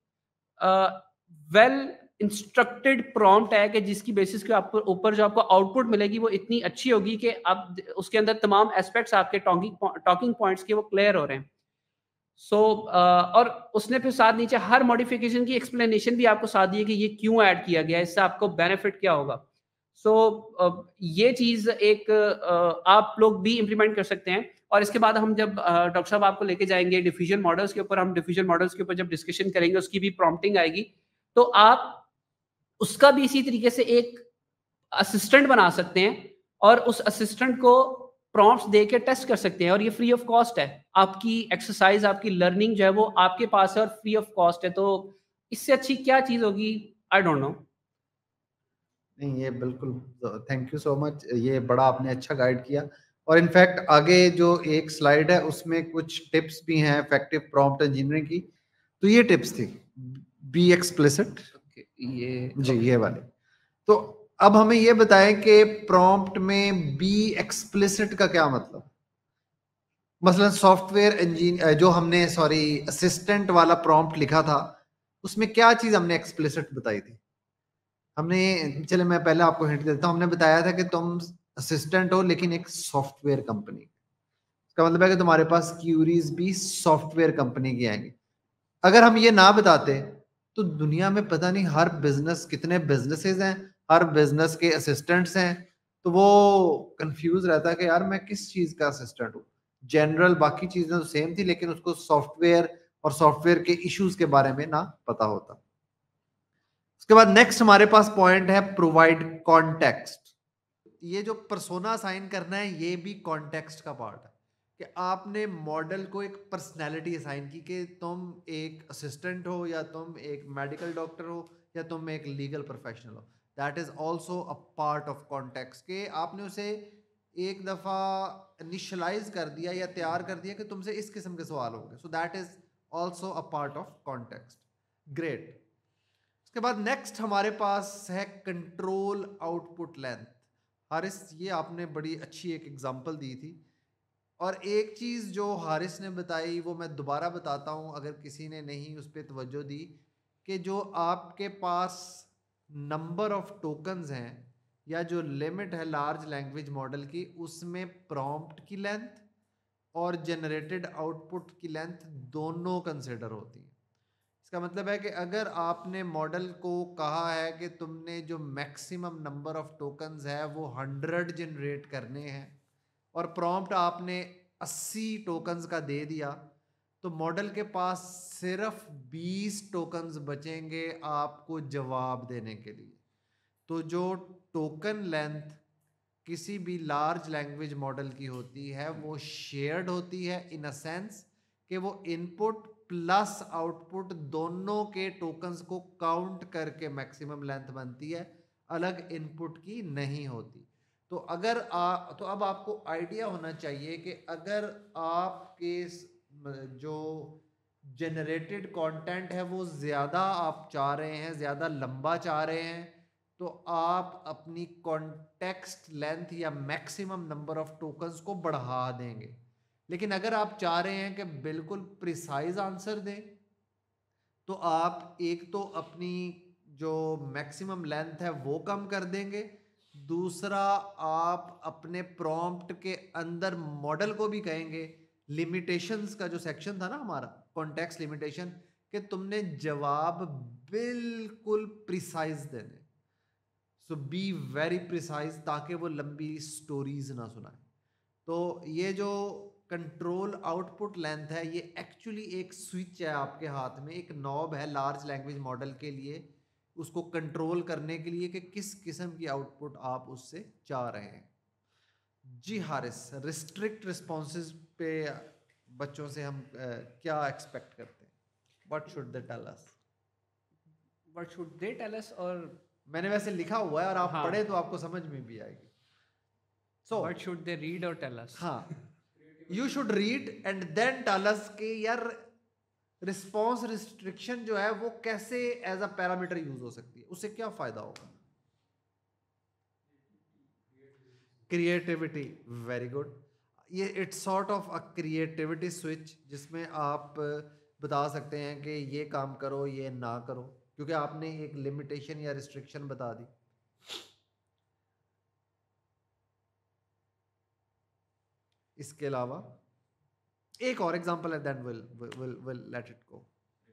वेल इंस्ट्रक्टेड प्रॉम्प्ट है कि जिसकी बेसिस के आपको ऊपर जो आपको आउटपुट मिलेगी वो इतनी अच्छी होगी कि अब उसके अंदर तमाम एस्पेक्ट्स आपके टॉकिंग टॉकिंग पॉइंट्स के वो क्लियर हो रहे हैं। सो so, uh, और उसने फिर साथ नीचे हर मॉडिफिकेशन की एक्सप्लेनेशन भी आपको साथ दी है कि ये क्यों ऐड किया गया है, इससे आपको बेनिफिट क्या होगा। सो so, uh, ये चीज़ एक uh, आप लोग भी इम्प्लीमेंट कर सकते हैं। और इसके बाद हम जब डॉक्टर uh, साहब आपको लेके जाएंगे डिफिजन मॉडल्स के ऊपर, हम डिफिजन मॉडल्स के ऊपर जब डिस्कशन करेंगे उसकी भी प्रॉम्प्टिंग आएगी, तो आप उसका भी इसी तरीके से एक असिस्टेंट बना सकते हैं और उस असिस्टेंट को प्रॉम्प्ट्स दे के टेस्ट कर सकते हैं और ये फ्री ऑफ कॉस्ट है। आपकी एक्सरसाइज, आपकी लर्निंग जो है वो आपके पास है और फ्री ऑफ कॉस्ट है। तो इससे अच्छी क्या चीज़ होगी? I don't know. नहीं, ये बिल्कुल, थैंक यू सो मच, ये बड़ा आपने अच्छा गाइड किया। और इनफैक्ट आगे जो एक स्लाइड है उसमें कुछ टिप्स भी हैं इफेक्टिव प्रॉम्प्ट इंजीनियरिंग की, तो ये टिप्स थी, बी एक्सप्लिसिट, ये जी ये वाले। तो अब हमें ये बताएं कि प्रॉम्प्ट में बी एक्सप्लिसिट का क्या मतलब। मसलन सॉफ्टवेयर इंजीनियर जो हमने सॉरी असिस्टेंट वाला प्रॉम्प्ट लिखा था उसमें क्या चीज हमने एक्सप्लिसिट बताई थी। हमने, चले मैं पहले आपको हिंट देता हूं, हमने बताया था कि तुम असिस्टेंट हो लेकिन एक सॉफ्टवेयर कंपनी। इसका मतलब है कि तुम्हारे पास क्यूरीज भी सॉफ्टवेयर कंपनी की आएंगी। अगर हम ये ना बताते तो दुनिया में पता नहीं हर बिजनेस, कितने बिजनेसेस हैं, हर बिजनेस के असिस्टेंट्स हैं, तो वो कंफ्यूज रहता है कि यार मैं किस चीज का असिस्टेंट हूँ। जनरल बाकी चीजें तो सेम थी लेकिन उसको सॉफ्टवेयर और सॉफ्टवेयर के इश्यूज के बारे में ना पता होता। उसके बाद नेक्स्ट हमारे पास पॉइंट है प्रोवाइड कॉन्टेक्स्ट। ये जो पर्सोना असाइन करना है ये भी कॉन्टेक्स्ट का पार्ट है कि आपने मॉडल को एक पर्सनैलिटी असाइन की कि तुम एक असिस्टेंट हो या तुम एक मेडिकल डॉक्टर हो या तुम एक लीगल प्रोफेशनल हो। That is also a part of context के आपने उसे एक दफ़ा इनिशलाइज कर दिया या तैयार कर दिया कि तुमसे इस किस्म के सवाल होंगे। So that is also a part of context. Great. उसके बाद नेक्स्ट हमारे पास है कंट्रोल आउटपुट लेंथ। हारिस, ये आपने बड़ी अच्छी एक एग्जांपल दी थी और एक चीज़ जो हारिस ने बताई वो मैं दोबारा बताता हूँ अगर किसी ने नहीं उस पर तवज्जो दी, कि जो आपके पास नंबर ऑफ टोकन्स हैं या जो लिमिट है लार्ज लैंग्वेज मॉडल की, उसमें प्रॉम्प्ट की लेंथ और जनरेटेड आउटपुट की लेंथ दोनों कंसिडर होती हैं। इसका मतलब है कि अगर आपने मॉडल को कहा है कि तुमने जो मैक्सिमम नंबर ऑफ टोकन्स है वो हंड्रेड जनरेट करने हैं और प्रॉम्प्ट आपने अस्सी टोकन्स का दे दिया, तो मॉडल के पास सिर्फ बीस टोकन्स बचेंगे आपको जवाब देने के लिए। तो जो टोकन लेंथ किसी भी लार्ज लैंग्वेज मॉडल की होती है वो शेयर्ड होती है इन अ सेंस कि वो इनपुट प्लस आउटपुट दोनों के टोकन्स को काउंट करके मैक्सिमम लेंथ बनती है, अलग इनपुट की नहीं होती। तो अगर आ तो अब आपको आइडिया होना चाहिए कि अगर आपके जो जनरेटेड कंटेंट है वो ज़्यादा आप चाह रहे हैं, ज़्यादा लंबा चाह रहे हैं, तो आप अपनी कॉन्टेक्स्ट लेंथ या मैक्सिमम नंबर ऑफ टोकन्स को बढ़ा देंगे। लेकिन अगर आप चाह रहे हैं कि बिल्कुल प्रिसाइज आंसर दें तो आप एक तो अपनी जो मैक्सिमम लेंथ है वो कम कर देंगे, दूसरा आप अपने प्रॉम्प्ट के अंदर मॉडल को भी कहेंगे, लिमिटेशंस का जो सेक्शन था ना हमारा कॉन्टेक्स्ट लिमिटेशन, कि तुमने जवाब बिल्कुल प्रिसाइज देने। सो बी वेरी प्रिसाइज ताकि वो लंबी स्टोरीज ना सुनाए। तो ये जो कंट्रोल आउटपुट लेंथ है ये एक्चुअली एक स्विच है आपके हाथ में, एक नॉब है लार्ज लैंग्वेज मॉडल के लिए, उसको कंट्रोल करने के लिए कि किस किस्म की आउटपुट आप उससे चाह रहे हैं। जी हारिस, रिस्ट्रिक्ट रिस्पॉन्सेज पे बच्चों से हम आ, क्या एक्सपेक्ट करते हैं? What should they tell us? What should they tell us, और मैंने वैसे लिखा हुआ है और आप हाँ, पढ़े तो आपको समझ में भी आएगी. So what should they read और टेल अस? हाँ, you should read and then tell us कि यार रिस्पॉन्स रिस्ट्रिक्शन जो है वो कैसे एज अ पैरामीटर यूज हो सकती है, उससे क्या फायदा होगा. Creativity, very good. ये it's sort of a creativity switch जिसमें आप बता सकते हैं कि ये काम करो ये ना करो, क्योंकि आपने एक लिमिटेशन या रिस्ट्रिक्शन बता दी. इसके अलावा एक और एग्जांपल है, then will will will let it go.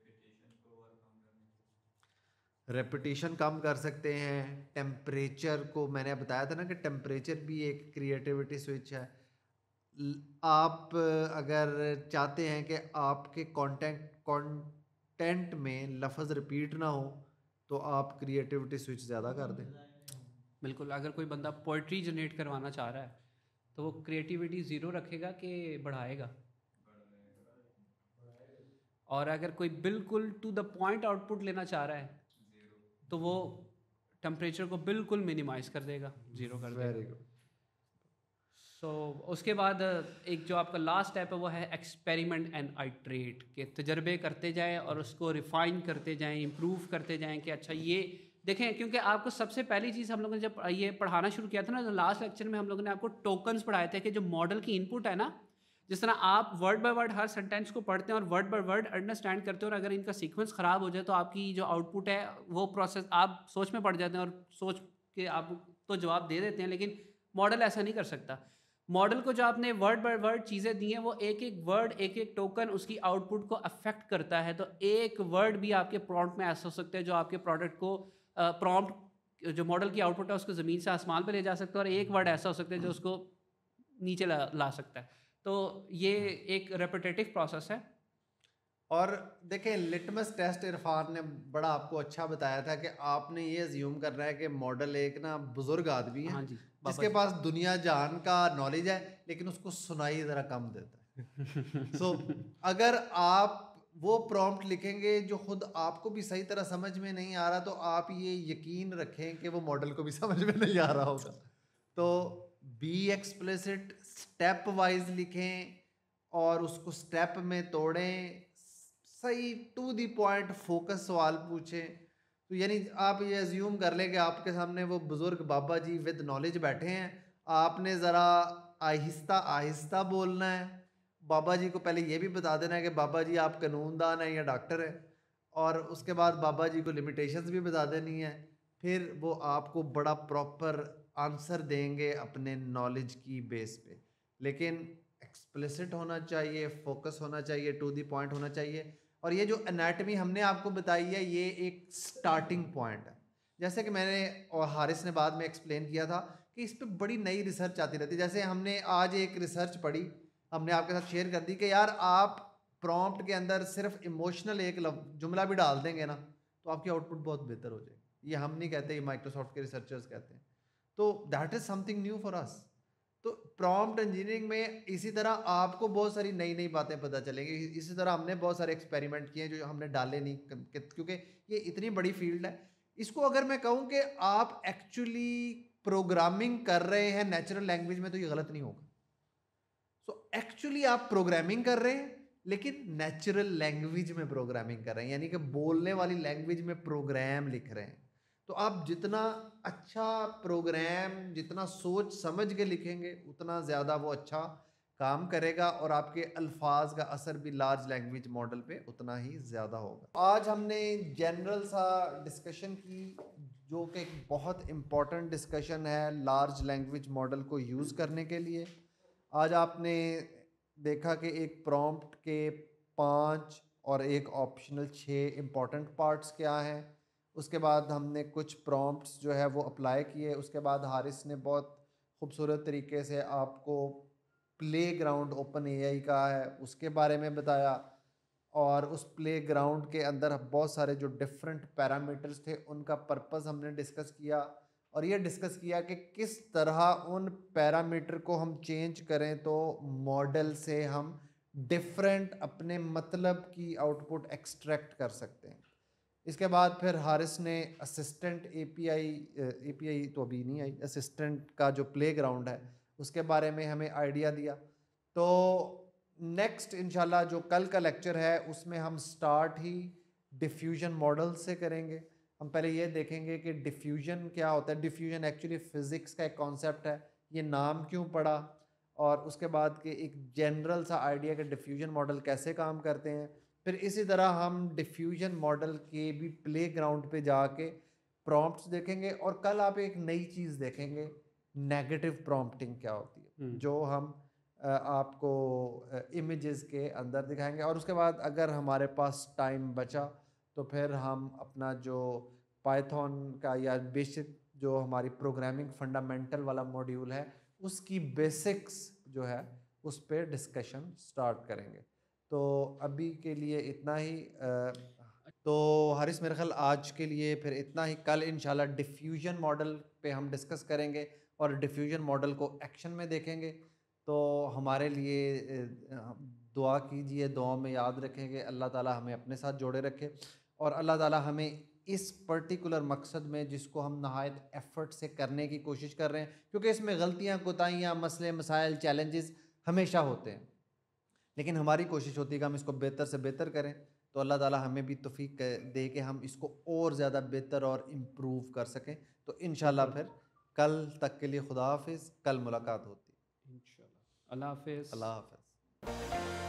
Repetition कम कर सकते हैं. टेम्परेचर को मैंने बताया था ना कि टेम्परेचर भी एक क्रिएटिविटी स्विच है. आप अगर चाहते हैं कि आपके कंटेंट कंटेंट में लफ्ज़ रिपीट ना हो तो आप क्रिएटिविटी स्विच ज़्यादा कर दें. बिल्कुल. अगर कोई बंदा पोइट्री जनरेट करवाना चाह रहा है तो वो क्रिएटिविटी ज़ीरो रखेगा कि बढ़ाएगा? और अगर कोई बिल्कुल टू द पॉइंट आउटपुट लेना चाह रहा है तो वो टेम्परेचर को बिल्कुल मिनिमाइज कर देगा, ज़ीरो कर देगा. Very good. सो so, उसके बाद एक जो आपका लास्ट स्टेप है वो है एक्सपेरिमेंट एंड आइट्रेट, के तजर्बे करते जाएं और उसको रिफ़ाइन करते जाएं, इम्प्रूव करते जाएं कि अच्छा ये देखें. क्योंकि आपको सबसे पहली चीज़ हम लोगों ने जब ये पढ़ाना शुरू किया था ना, तो लास्ट लेक्चर में हम लोगों ने आपको टोकन्स पढ़ाए थे कि जो मॉडल की इनपुट है ना, जिस तरह आप वर्ड बाय वर्ड हर सेंटेंस को पढ़ते हैं और वर्ड बाय वर्ड अंडरस्टैंड करते हो, और अगर इनका सीक्वेंस ख़राब हो जाए तो आपकी जो आउटपुट है वो प्रोसेस आप सोच में पड़ जाते हैं और सोच के आप तो जवाब दे देते हैं, लेकिन मॉडल ऐसा नहीं कर सकता. मॉडल को जो आपने वर्ड बाय वर्ड चीज़ें दी हैं वो एक एक वर्ड एक एक टोकन उसकी आउटपुट को अफेक्ट करता है. तो एक वर्ड भी आपके प्रॉम्प्ट में ऐसा हो सकता है जो आपके प्रोडक्ट को प्रॉम्प्ट जो मॉडल की आउटपुट है उसको ज़मीन से आसमान पे ले जा सकता है, और एक वर्ड ऐसा हो सकता है जो उसको नीचे ला, ला सकता है. तो ये एक रेपिटेटिव प्रोसेस है. और देखें, लिटमस टेस्ट इरफान ने बड़ा आपको अच्छा बताया था कि आपने ये अज्यूम करना है कि मॉडल एक ना बुजुर्ग आदमी है, हाँ जी, जिसके पास दुनिया जहान का नॉलेज है लेकिन उसको सुनाई ज़रा कम देता है. सो so, अगर आप वो प्रॉम्प्ट लिखेंगे जो खुद आपको भी सही तरह समझ में नहीं आ रहा, तो आप ये यकीन रखें कि वो मॉडल को भी समझ में नहीं आ रहा होगा. तो बी एक्सप्लिसिट, स्टेप वाइज लिखें और उसको स्टेप में तोड़ें, सही टू दी पॉइंट फोकस सवाल पूछें. तो यानी आप ये अज्यूम कर लें कि आपके सामने वो बुज़ुर्ग बाबा जी विद नॉलेज बैठे हैं, आपने ज़रा आहिस्ता आहिस्ता बोलना है. बाबा जी को पहले ये भी बता देना है कि बाबा जी आप कानूनदान हैं या डॉक्टर हैं, और उसके बाद बाबा जी को लिमिटेशंस भी बता देनी है. फिर वो आपको बड़ा प्रॉपर आंसर देंगे अपने नॉलेज की बेस पे. लेकिन एक्सप्लिसिट होना चाहिए, फोकस होना चाहिए, टू दी पॉइंट होना चाहिए. और ये जो एनाटमी हमने आपको बताई है ये एक स्टार्टिंग पॉइंट है. जैसे कि मैंने और हारिस ने बाद में एक्सप्लेन किया था कि इस पर बड़ी नई रिसर्च आती रहती है. जैसे हमने आज एक रिसर्च पढ़ी, हमने आपके साथ शेयर कर दी कि यार आप प्रॉम्प्ट के अंदर सिर्फ इमोशनल एक जुमला भी डाल देंगे ना तो आपकी आउटपुट बहुत बेहतर हो जाएगी. ये हम नहीं कहते, ये माइक्रोसॉफ्ट के रिसर्चर्स कहते हैं. तो that is something new for us. तो प्रॉम्प्ट इंजीनियरिंग में इसी तरह आपको बहुत सारी नई नई बातें पता चलेंगी. इसी तरह हमने बहुत सारे एक्सपेरिमेंट किए जो हमने डाले नहीं, क्योंकि ये इतनी बड़ी फील्ड है. इसको अगर मैं कहूँ कि आप एक्चुअली प्रोग्रामिंग कर रहे हैं नेचुरल लैंग्वेज में तो ये गलत नहीं होगा. सो एक्चुअली आप प्रोग्रामिंग कर रहे हैं लेकिन नेचुरल लैंग्वेज में प्रोग्रामिंग कर रहे हैं, यानी कि बोलने वाली लैंग्वेज में प्रोग्राम लिख रहे हैं. तो आप जितना अच्छा प्रोग्राम, जितना सोच समझ के लिखेंगे उतना ज़्यादा वो अच्छा काम करेगा और आपके अल्फाज का असर भी लार्ज लैंग्वेज मॉडल पे उतना ही ज़्यादा होगा. आज हमने जनरल सा डिस्कशन की जो कि एक बहुत इम्पॉर्टेंट डिस्कशन है लार्ज लैंग्वेज मॉडल को यूज़ करने के लिए. आज आपने देखा कि एक प्रॉम्प्ट के पाँच और एक ऑप्शनल छः इम्पॉर्टेंट पार्ट्स क्या हैं. उसके बाद हमने कुछ प्रॉम्प्ट्स जो है वो अप्लाई किए. उसके बाद हारिस ने बहुत खूबसूरत तरीके से आपको प्ले ग्राउंड ओपन एआई का है उसके बारे में बताया, और उस प्ले ग्राउंड के अंदर बहुत सारे जो डिफरेंट पैरामीटर्स थे उनका पर्पस हमने डिस्कस किया, और ये डिस्कस किया कि किस तरह उन पैरामीटर को हम चेंज करें तो मॉडल से हम डिफरेंट अपने मतलब की आउटपुट एक्सट्रैक्ट कर सकते हैं। इसके बाद फिर हारिस ने असिस्टेंट एपीआई एपीआई तो अभी नहीं आई, असिस्टेंट का जो प्लेग्राउंड है उसके बारे में हमें आइडिया दिया। तो नेक्स्ट इंशाल्लाह जो कल का लेक्चर है उसमें हम स्टार्ट ही डिफ्यूजन मॉडल से करेंगे। हम पहले ये देखेंगे कि डिफ्यूजन क्या होता है। डिफ्यूजन एक्चुअली फ़िज़िक्स का एक कॉन्सेप्ट है, ये नाम क्यों पड़ा, और उसके बाद के एक जनरल सा आइडिया कि डिफ्यूजन मॉडल कैसे काम करते हैं। फिर इसी तरह हम डिफ्यूजन मॉडल के भी प्ले ग्राउंड पर जाके प्रॉम्प्ट्स देखेंगे, और कल आप एक नई चीज़ देखेंगे, नेगेटिव प्रॉम्प्टिंग क्या होती है, जो हम अ, आपको इमेजेस के अंदर दिखाएंगे। और उसके बाद अगर हमारे पास टाइम बचा तो फिर हम अपना जो पाइथन का या बेसिक जो हमारी प्रोग्रामिंग फंडामेंटल वाला मॉड्यूल है उसकी बेसिक्स जो है उस पर डिस्कशन स्टार्ट करेंगे। तो अभी के लिए इतना ही। अ, तो हारिस मेरे ख्याल आज के लिए फिर इतना ही। कल इंशाल्लाह डिफ्यूजन मॉडल पे हम डिस्कस करेंगे और डिफ्यूजन मॉडल को एक्शन में देखेंगे। तो हमारे लिए अ, दुआ कीजिए, दुआ में याद रखेंगे अल्लाह ताला हमें अपने साथ जोड़े रखे, और अल्लाह ताला हमें इस पर्टिकुलर मकसद में जिसको हम नहायत एफर्ट से करने की कोशिश कर रहे हैं, क्योंकि इसमें गलतियाँ, कोताहियाँ, मसले मसाइल, चैलेंजेस हमेशा होते हैं, लेकिन हमारी कोशिश होती है कि हम इसको बेहतर से बेहतर करें। तो अल्लाह ताला हमें भी तौफीक दे कि हम इसको और ज़्यादा बेहतर और इम्प्रूव कर सकें। तो इंशाल्लाह फिर कल तक के लिए खुदा हाफिज़, कल मुलाकात होती है। इंशाल्लाह। अल्लाह हाफिज़। अल्लाह हाफ़िज़।